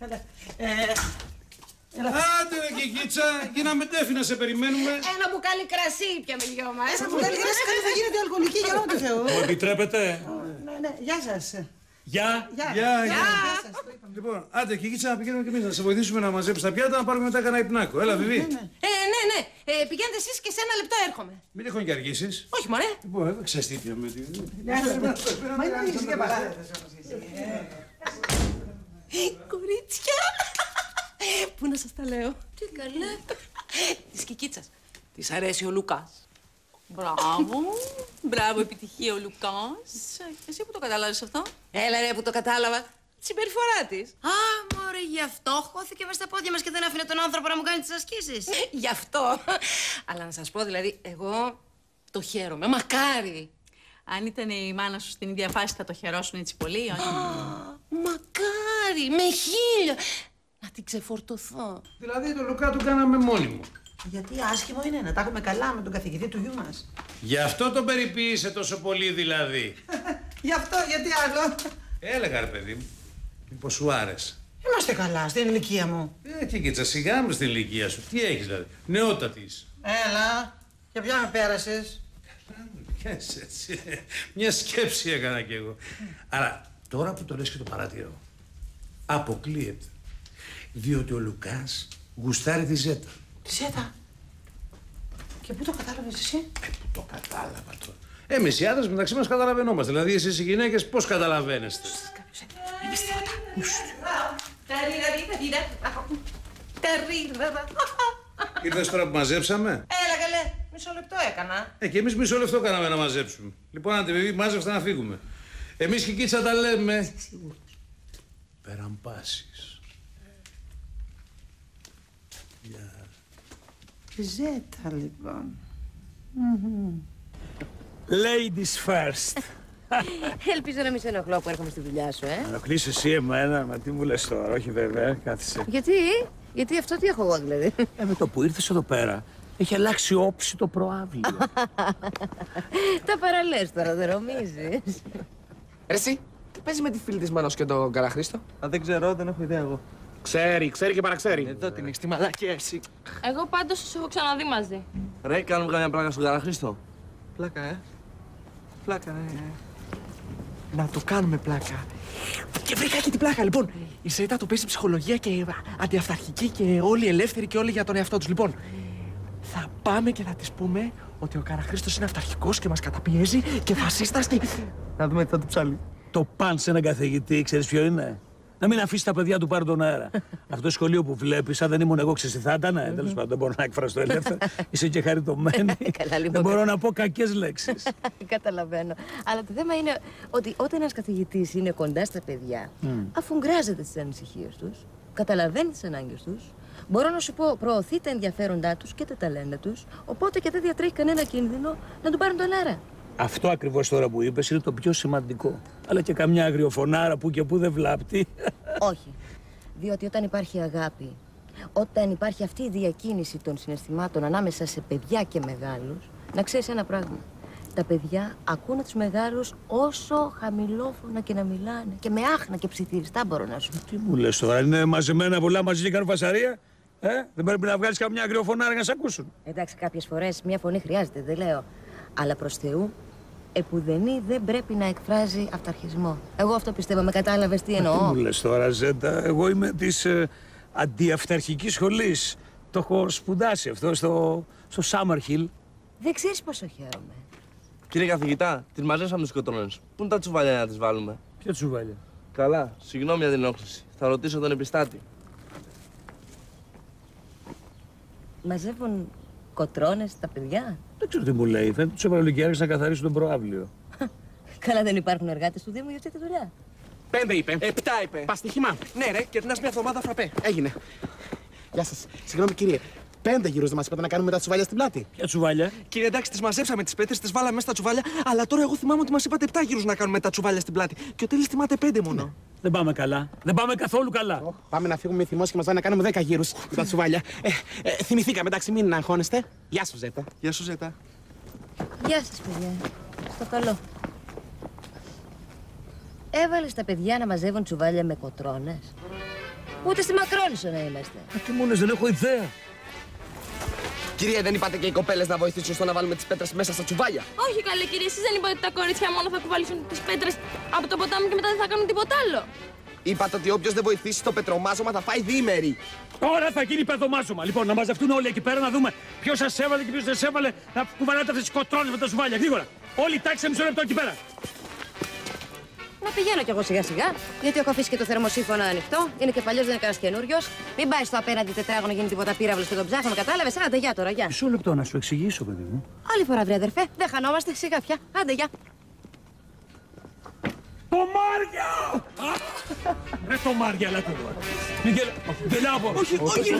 Άντε ρε Κικίτσα, γίναμε τέφη να σε περιμένουμε. Ένα μπουκάλι κρασί πια με δυο μας. Ένα μπουκάλι κρασί θα γίνεται αλκοολική, για όνομα του Θεού. Μου επιτρέπετε? Ναι, γεια σας. Γεια. Λοιπόν, άντε Κικίτσα, να πηγαίνουμε κι εμείς να σε βοηθήσουμε να μαζέψεις τα πιάτα, να πάρουμε μετά κανένα υπνάκο. Έλα, Βιβί. Ναι. Πηγαίνετε εσείς και σε ένα λεπτό έρχομαι. Μην τυχόν και αργήσεις. Όχι, μωρέ. Λοιπόν, ξέρεις τι με τη... Μα είναι και παράδειγμα. Κορίτσια. Πού να σας τα λέω? Τι καλά. Της Κικίτσας. Της αρέσει ο Λουκάς. Μπράβο, επιτυχία ο Λουκάς. Εσύ που το κατάλαβες αυτό? Έλα ρε που το κατάλαβα. Τη συμπεριφορά της. Α, μωρέ, γι' αυτό χώθηκε μες στα πόδια μας και δεν άφηνε τον άνθρωπο να μου κάνει τις ασκήσεις. Γι' αυτό. Αλλά να σας πω, δηλαδή, εγώ το χαίρομαι. Μακάρι. Αν ήταν η μάνα σου στην ίδια φάση θα το χαιρόσουν έτσι πολύ, όχι? Μακάρι, με 1000. Να την ξεφορτωθώ. Δηλαδή τον Λουκά του κάναμε μόνοι μου. Γιατί άσχημο είναι να τα έχουμε καλά με τον καθηγητή του γιου μας. Γι' αυτό τον περιποίησε τόσο πολύ δηλαδή. Γι' αυτό, γιατί άλλο? Έλεγα ρε παιδί μου, μήπως σου άρεσε. Είμαστε καλά στην ηλικία μου. Κικίτσα, σιγά με στην ηλικία σου. Τι έχεις δηλαδή, νεότατη είσαι. Έλα, και ποια με πέρασες? Έτσι. Μια σκέψη έκανα κι εγώ. Αλλά τώρα που το λες και το παρατηρώ, αποκλείεται. Διότι ο Λουκάς γουστάρει τη Ζέτα. Τη Ζέτα? Και πού το κατάλαβες εσύ? Πού το κατάλαβα τώρα. Εμείς οι άντρες μεταξύ μας καταλαβαίνόμαστε. Δηλαδή εσείς οι γυναίκες πώς καταλαβαίνεστε? Εμείς τίποτα. Ήρθες τώρα που μαζέψαμε? Έλα καλέ, μισό λεπτό έκανα. Και εμείς μισό λεπτό κάναμε να μαζέψουμε. Λοιπόν, άντε παιδί, μάζεψτε να φύγουμε. Εμείς και Κίτσα τα λέμε. Πέραν πάσης. Ζέτα, λοιπόν. Ladies first. Ελπίζω να μην σε ενοχλώ που έρχομαι στη δουλειά σου, Ενοχλείς εσύ εμένα, μα τι μου λες τώρα, όχι βέβαια, κάθισε. Γιατί? Γιατί αυτό τι έχω εγώ δηλαδή. Με το που ήρθες εδώ πέρα, έχει αλλάξει όψη το προάβλιο. Τα παραλές τώρα, δεν νομίζεις. Εσύ, τι παίζει με τη φίλη της Μάνος και τον Καραχρήστο? Δεν ξέρω, δεν έχω ιδέα εγώ. Ξέρει και παραξέρει. Εδώ την έχεις τη μαλακία εσύ. Εγώ πάντως σας έχω ξαναδεί μαζί. Ρε, κάνουμε καμιά πλάκα στον Καραχρήστο. Πλάκα, Πλάκα, Να το κάνουμε πλάκα. Και βρήκα και την πλάκα, λοιπόν. Η Ζέτα το παίζει ψυχολογία και αντιαυταρχική και όλοι ελεύθεροι και όλοι για τον εαυτό τους. Λοιπόν, θα πάμε και θα της πούμε ότι ο Καραχρήστος είναι αυταρχικός και μας καταπιέζει και φασίστας και... Να δούμε τι θα του ψάλει. Το παν σε έναν καθηγητή, ξέρεις ποιο είναι? Να μην αφήσει τα παιδιά του πάρουν τον αέρα. Αυτό το σχολείο που βλέπεις, αν δεν ήμουν εγώ, ξέρεις τι θα ήταν? Τέλος πάντων, δεν μπορώ να εκφραστώ ελεύθερα. Είσαι και χαριτωμένη. Δεν μπορώ να πω κακές λέξεις. Καταλαβαίνω. Αλλά το θέμα είναι ότι όταν ένας καθηγητής είναι κοντά στα παιδιά, αφού γκράζεται τις ανησυχίες τους, καταλαβαίνει τις ανάγκες τους, μπορώ να σου πω, προωθεί τα ενδιαφέροντά τους και τα ταλέντα τους, οπότε και δεν διατρέχει κανένα κίνδυνο να του πάρουν τον αέρα. Αυτό ακριβώς τώρα που είπες είναι το πιο σημαντικό. Αλλά και καμιά αγριοφωνάρα που και που δεν βλάπτει. Όχι. Διότι όταν υπάρχει αγάπη, όταν υπάρχει αυτή η διακίνηση των συναισθημάτων ανάμεσα σε παιδιά και μεγάλους, να ξέρεις ένα πράγμα. Τα παιδιά ακούνε τους μεγάλους όσο χαμηλόφωνα και να μιλάνε. Και με άχνα και ψιθυριστά μπορώ να σου πω. Τι μου λες τώρα, είναι μαζεμένα πολλά μαζί και κάνουν φασαρία? Δεν πρέπει να βγάλεις καμιά αγριοφωνάρα για να σε ακούσουν? Εντάξει, κάποιες φορές μια φωνή χρειάζεται, δεν λέω. Αλλά προς Θεού, επουδενή δεν πρέπει να εκφράζει αυταρχισμό. Εγώ αυτό πιστεύω, με κατάλαβες τι εννοώ? Τι μου λες τώρα, Ζέτα, εγώ είμαι της αντιαυταρχικής σχολής. Το έχω σπουδάσει αυτό στο Summerhill. Δεν ξέρεις πόσο χαίρομαι. Κύριε καθηγητά, τις μαζέψαμε τους κοτρώνες. Πού είναι τα τσουβάλια να τις βάλουμε? Ποια τσουβάλια? Καλά, συγγνώμη για την ενόχληση. Θα ρωτήσω τον επιστάτη. Μαζεύουν κοτρώνες τα παιδιά? Δεν ξέρω τι μου λέει. Φαίνεται τους έβαλε και άρχισε να καθαρίσουν τον προάβλιο. Καλά, δεν υπάρχουν εργάτες του Δήμου για αυτή τη δουλειά. 5 είπε. 7 είπε. Παστίχημα. Ναι, ρε, κερνάς μια εβδομάδα φραπέ. Έγινε. Γεια σας. Συγγνώμη, κύριε. 5 γύρους δεν μας είπατε να κάνουμε τα τσουβάλια στην πλάτη? Ποια τσουβάλια? Κύριε, εντάξει, τις μαζέψαμε τις πέτρες, τις βάλαμε μέσα στα τσουβάλια, αλλά τώρα εγώ θυμάμαι ότι μας είπατε 7 γύρους να κάνουμε τα τσουβάλια στην πλάτη. Και ο Τέλης θυμάται 5 μόνο. Ναι. Δεν πάμε καλά. Δεν πάμε καθόλου καλά. Πάμε να φύγουμε θυμός και μας βάλει να κάνουμε 10 γύρους με τα τσουβάλια. Θυμηθήκαμε, εντάξει, μην αγχώνεστε. Γεια σου, Ζέτα. Γεια σου, Ζέτα. Γεια σας, παιδιά. Στο καλό. Έβαλες τα παιδιά να μαζεύουν τσουβάλια με κοτρώνες? Ούτε στη Μακρόνισσο να είμαστε. Τι μου λες, δεν έχω ιδέα. Κύριε, δεν είπατε και οι κοπέλες να βοηθήσουν στο να βάλουμε τις πέτρες μέσα στα τσουβάλια? Όχι, καλέ κύριε, εσείς δεν είπατε ότι τα κορίτσια μόνο θα κουβαλήσουν τις πέτρες από το ποτάμι και μετά δεν θα κάνουν τίποτα άλλο? Είπατε ότι όποιος δεν βοηθήσει στο πετρομάζωμα θα φάει διήμερη. Τώρα θα γίνει πεδομάζωμα. Λοιπόν, να μαζευτούν όλοι εκεί πέρα να δούμε ποιος σας έβαλε και ποιος δεν σας έβαλε να κουβαλάτε αυτές τις κοτρώνες με τα τσουβάλια. Γρήγορα. Όλοι τάξε μισό λεπτό εκεί πέρα. Να πηγαίνω κι εγώ σιγά σιγά, γιατί έχω αφήσει και το θερμοσύφωνο ανοιχτό. Είναι και παλιός, δεν είναι κανένας καινούριος. Μην πάει στο απέναντι τετράγωνο, γίνει τίποτα πύραυλος και τον ψάχνουμε. Κατάλαβες? Άντε, γεια τώρα, γεια. Μισό λεπτό να σου εξηγήσω, παιδί μου. Άλλη φορά, βρε αδερφέ, δεν χανόμαστε, σιγά πια. Άντε, γεια. Το Μάρια! Ρε το Μάρια, έλα το τώρα. Μην γελάω από... Όχι.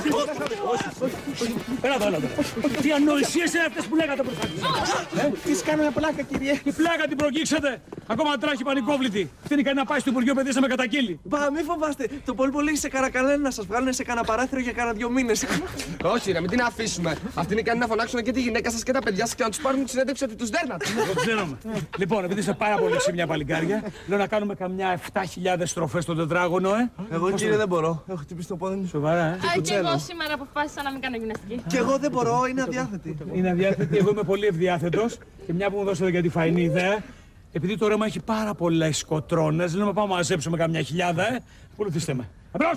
Έλα εδώ. Τι ανοησίες είναι αυτές που λέγατε προς αυτές? Τις κάνουμε πλάκα, κύριε. Η πλάκα την προκύξατε. Ακόμα τράχει πανικόβλητη. Φτύνει κανένα να πάει στο Υπουργείο Παιδείας να με καταγγείλει. Μπα, μη φοβάστε. Το πολύ πολύ σε καρακαλένε να σας βγάλουν σε κανένα παράθυρο για κανένα 2 μήνες. Όχι, ρε, μην την αφήσουμε. Αυτοί είναι ικανοί να φωνάξουν και τη γυναίκα σας και τα παιδιά σας και να τους πάρουν τη συνέντευξη ότι τους δέρνατε. Το ξέρουμε. Λοιπόν, επειδή είσαι πάρα πολύ ξύμια παλικάρια, λέω να κάνουμε καμιά 7.000 στροφές στο τετράγωνο, Εγώ, κύριε, δεν μπορώ. Έχω χτυπήσει το πόδι μου. Σοβαρά, Και εγώ σήμερα αποφάσισα να μην κάνω γυμναστική. Και εγώ δεν μπορώ, είναι αδιάθετη. Είναι αδιάθετη, εγώ είμαι πολύ ευδιάθετος. Και μια που μου δώσατε για τη φαϊνή ιδέα, επειδή το ρέμα έχει πάρα πολλές κοτρώνες, λέμε πάμε να μαζέψουμε καμιά χιλιάδα, ακολουθήστε με. Εμπρός!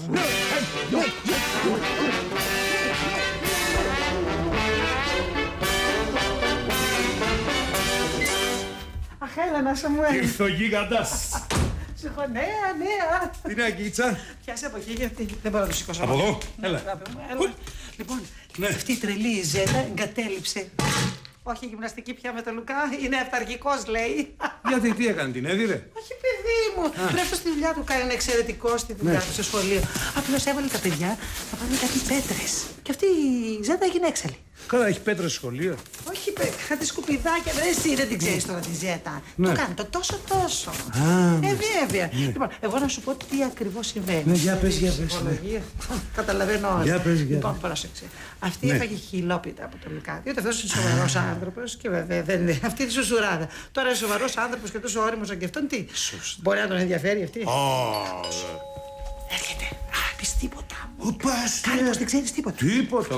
Αχ, έλα να σε μου έρθει. Ήρθε ο γίγαντας. Νέα. Τι νέα κίτσα? Πιάσε από εκεί γιατί δεν μπορώ να το σηκώσω. Από εδώ, έλα. Λοιπόν, αυτή η τρελή η Ζέτα εγκατέλειψε. Όχι γυμναστική πια με τον Λουκά, είναι αυταργικός λέει. Γιατί, τι έκανε, την έδιρε? Όχι παιδί μου, πρέπει αυτό στη δουλειά του κάνει, είναι εξαιρετικό στη δουλειά του στο σχολείο. Απλώς έβαλε τα παιδιά να πάρουν κάτι πέτρες. Και αυτή η Ζέτα έγινε έξαλλη. Καλά, έχει πέτρες στο σχολείο. Όχι είπε κάτι σκουπιδάκια. Εσύ δεν την ξέρεις τώρα τη Ζέτα. Το κάνει το τόσο. Βέβαια. Λοιπόν, εγώ να σου πω τι ακριβώς συμβαίνει. Ναι, για πες. Καταλαβαίνω όλα. Για πες. Λοιπόν, πρόσεξε. Αυτή έφαγε χιλόπιτα από το Λουκά. Διότι αυτός είναι σοβαρός άνθρωπος και βέβαια δεν είναι. Αυτή είναι σουσουράδα. Τώρα είναι σοβαρός άνθρωπος και τόσο όριμος σαν και αυτόν, τι. Μπορεί να τον ενδιαφέρει αυτή. Έρχεται. Πεις τίποτα. Κάνε πως δεν ξέρεις τίποτα. Τίποτα.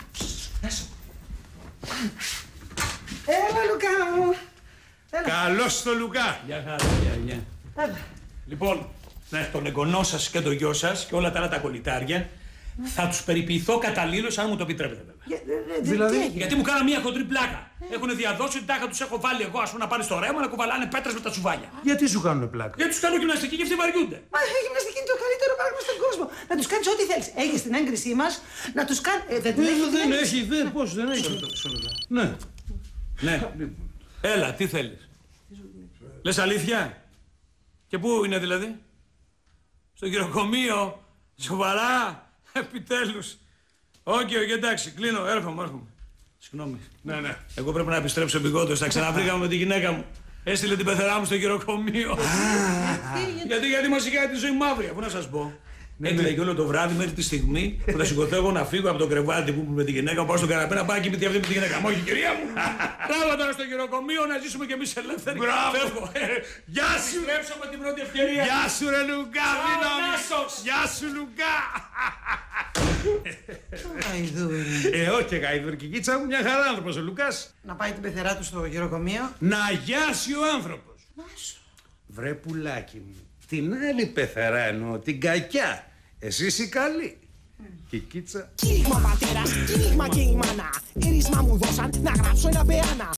Έλα, Λουκά μου. Καλώς το Λουκά. Γεια χαρά. Λοιπόν, τον εγγονό σας και τον γιο σας και όλα τα άλλα τα κολλητάρια θα τους περιποιηθώ καταλήλως, αν μου το επιτρέπετε βέβαια. Δηλαδή, γιατί μου κάνανε μια χοντρή πλάκα. Έχουν διαδώσει ότι τάχα τους έχω βάλει εγώ, ας πούμε, να πάνε στο ρέμα να κουβαλάνε πέτρες με τα σουβάλια. γιατί σου κάνουν πλάκα? Γιατί τους κάνω γυμναστική και αυτοί βαριούνται. Μα η γυμναστική είναι το καλύτερο πράγμα στον κόσμο. Να τους κάνεις ό,τι θέλεις. Έχεις την έγκρισή μας να τους κάνεις. Δεν έχει. Πώς δεν έχει. Ναι. Έλα, τι θέλεις. Λες αλήθεια. Και πού είναι δηλαδή? Στο γυροκομείο. Σοβαρά. Επιτέλους. Όχι, εντάξει, κλείνω, έρχομαι. Συγγνώμη. Ναι. Εγώ πρέπει να επιστρέψω επειγόντως. Τα ξαναβρήκαμε με τη γυναίκα μου. Έστειλε την πεθερά μου στο γυροκομείο. Γιατί μας είχε τη ζωή μαύρη, αφού να σας πω. Έκλαιγε όλο το βράδυ μέχρι τη στιγμή που θα σηκωθώ εγώ να φύγω από το κρεβάτι που με τη γυναίκα μου, πάω στον καναπέ να πάω και με τη γυναίκα μου. Όχι, κυρία μου. Μπράβο τώρα στο γυροκομείο να ζήσουμε κι εμείς ελεύθεροι. Μπράβο. Γεια σου. Επιστρέψω με την πρώτη ευκαιρία. Γεια σου ρε Λουκά. Γεια σου Λουκά. Όχι γαϊδούρ, κικίτσα μου, μια χαρά άνθρωπος ο Λουκάς. Να πάει την πεθερά του στο γυροκομείο. Να γιάσει ο άνθρωπος. Βρε πουλάκι μου. Την άλλη πεθερά εννοώ, την κακιά. Εσύ είσαι καλή. Κικίτσα. Κήρυγμα πατέρας, κήρυγμα και η μάνα. Έρισμα μου δώσαν να γράψω ένα πεάνα.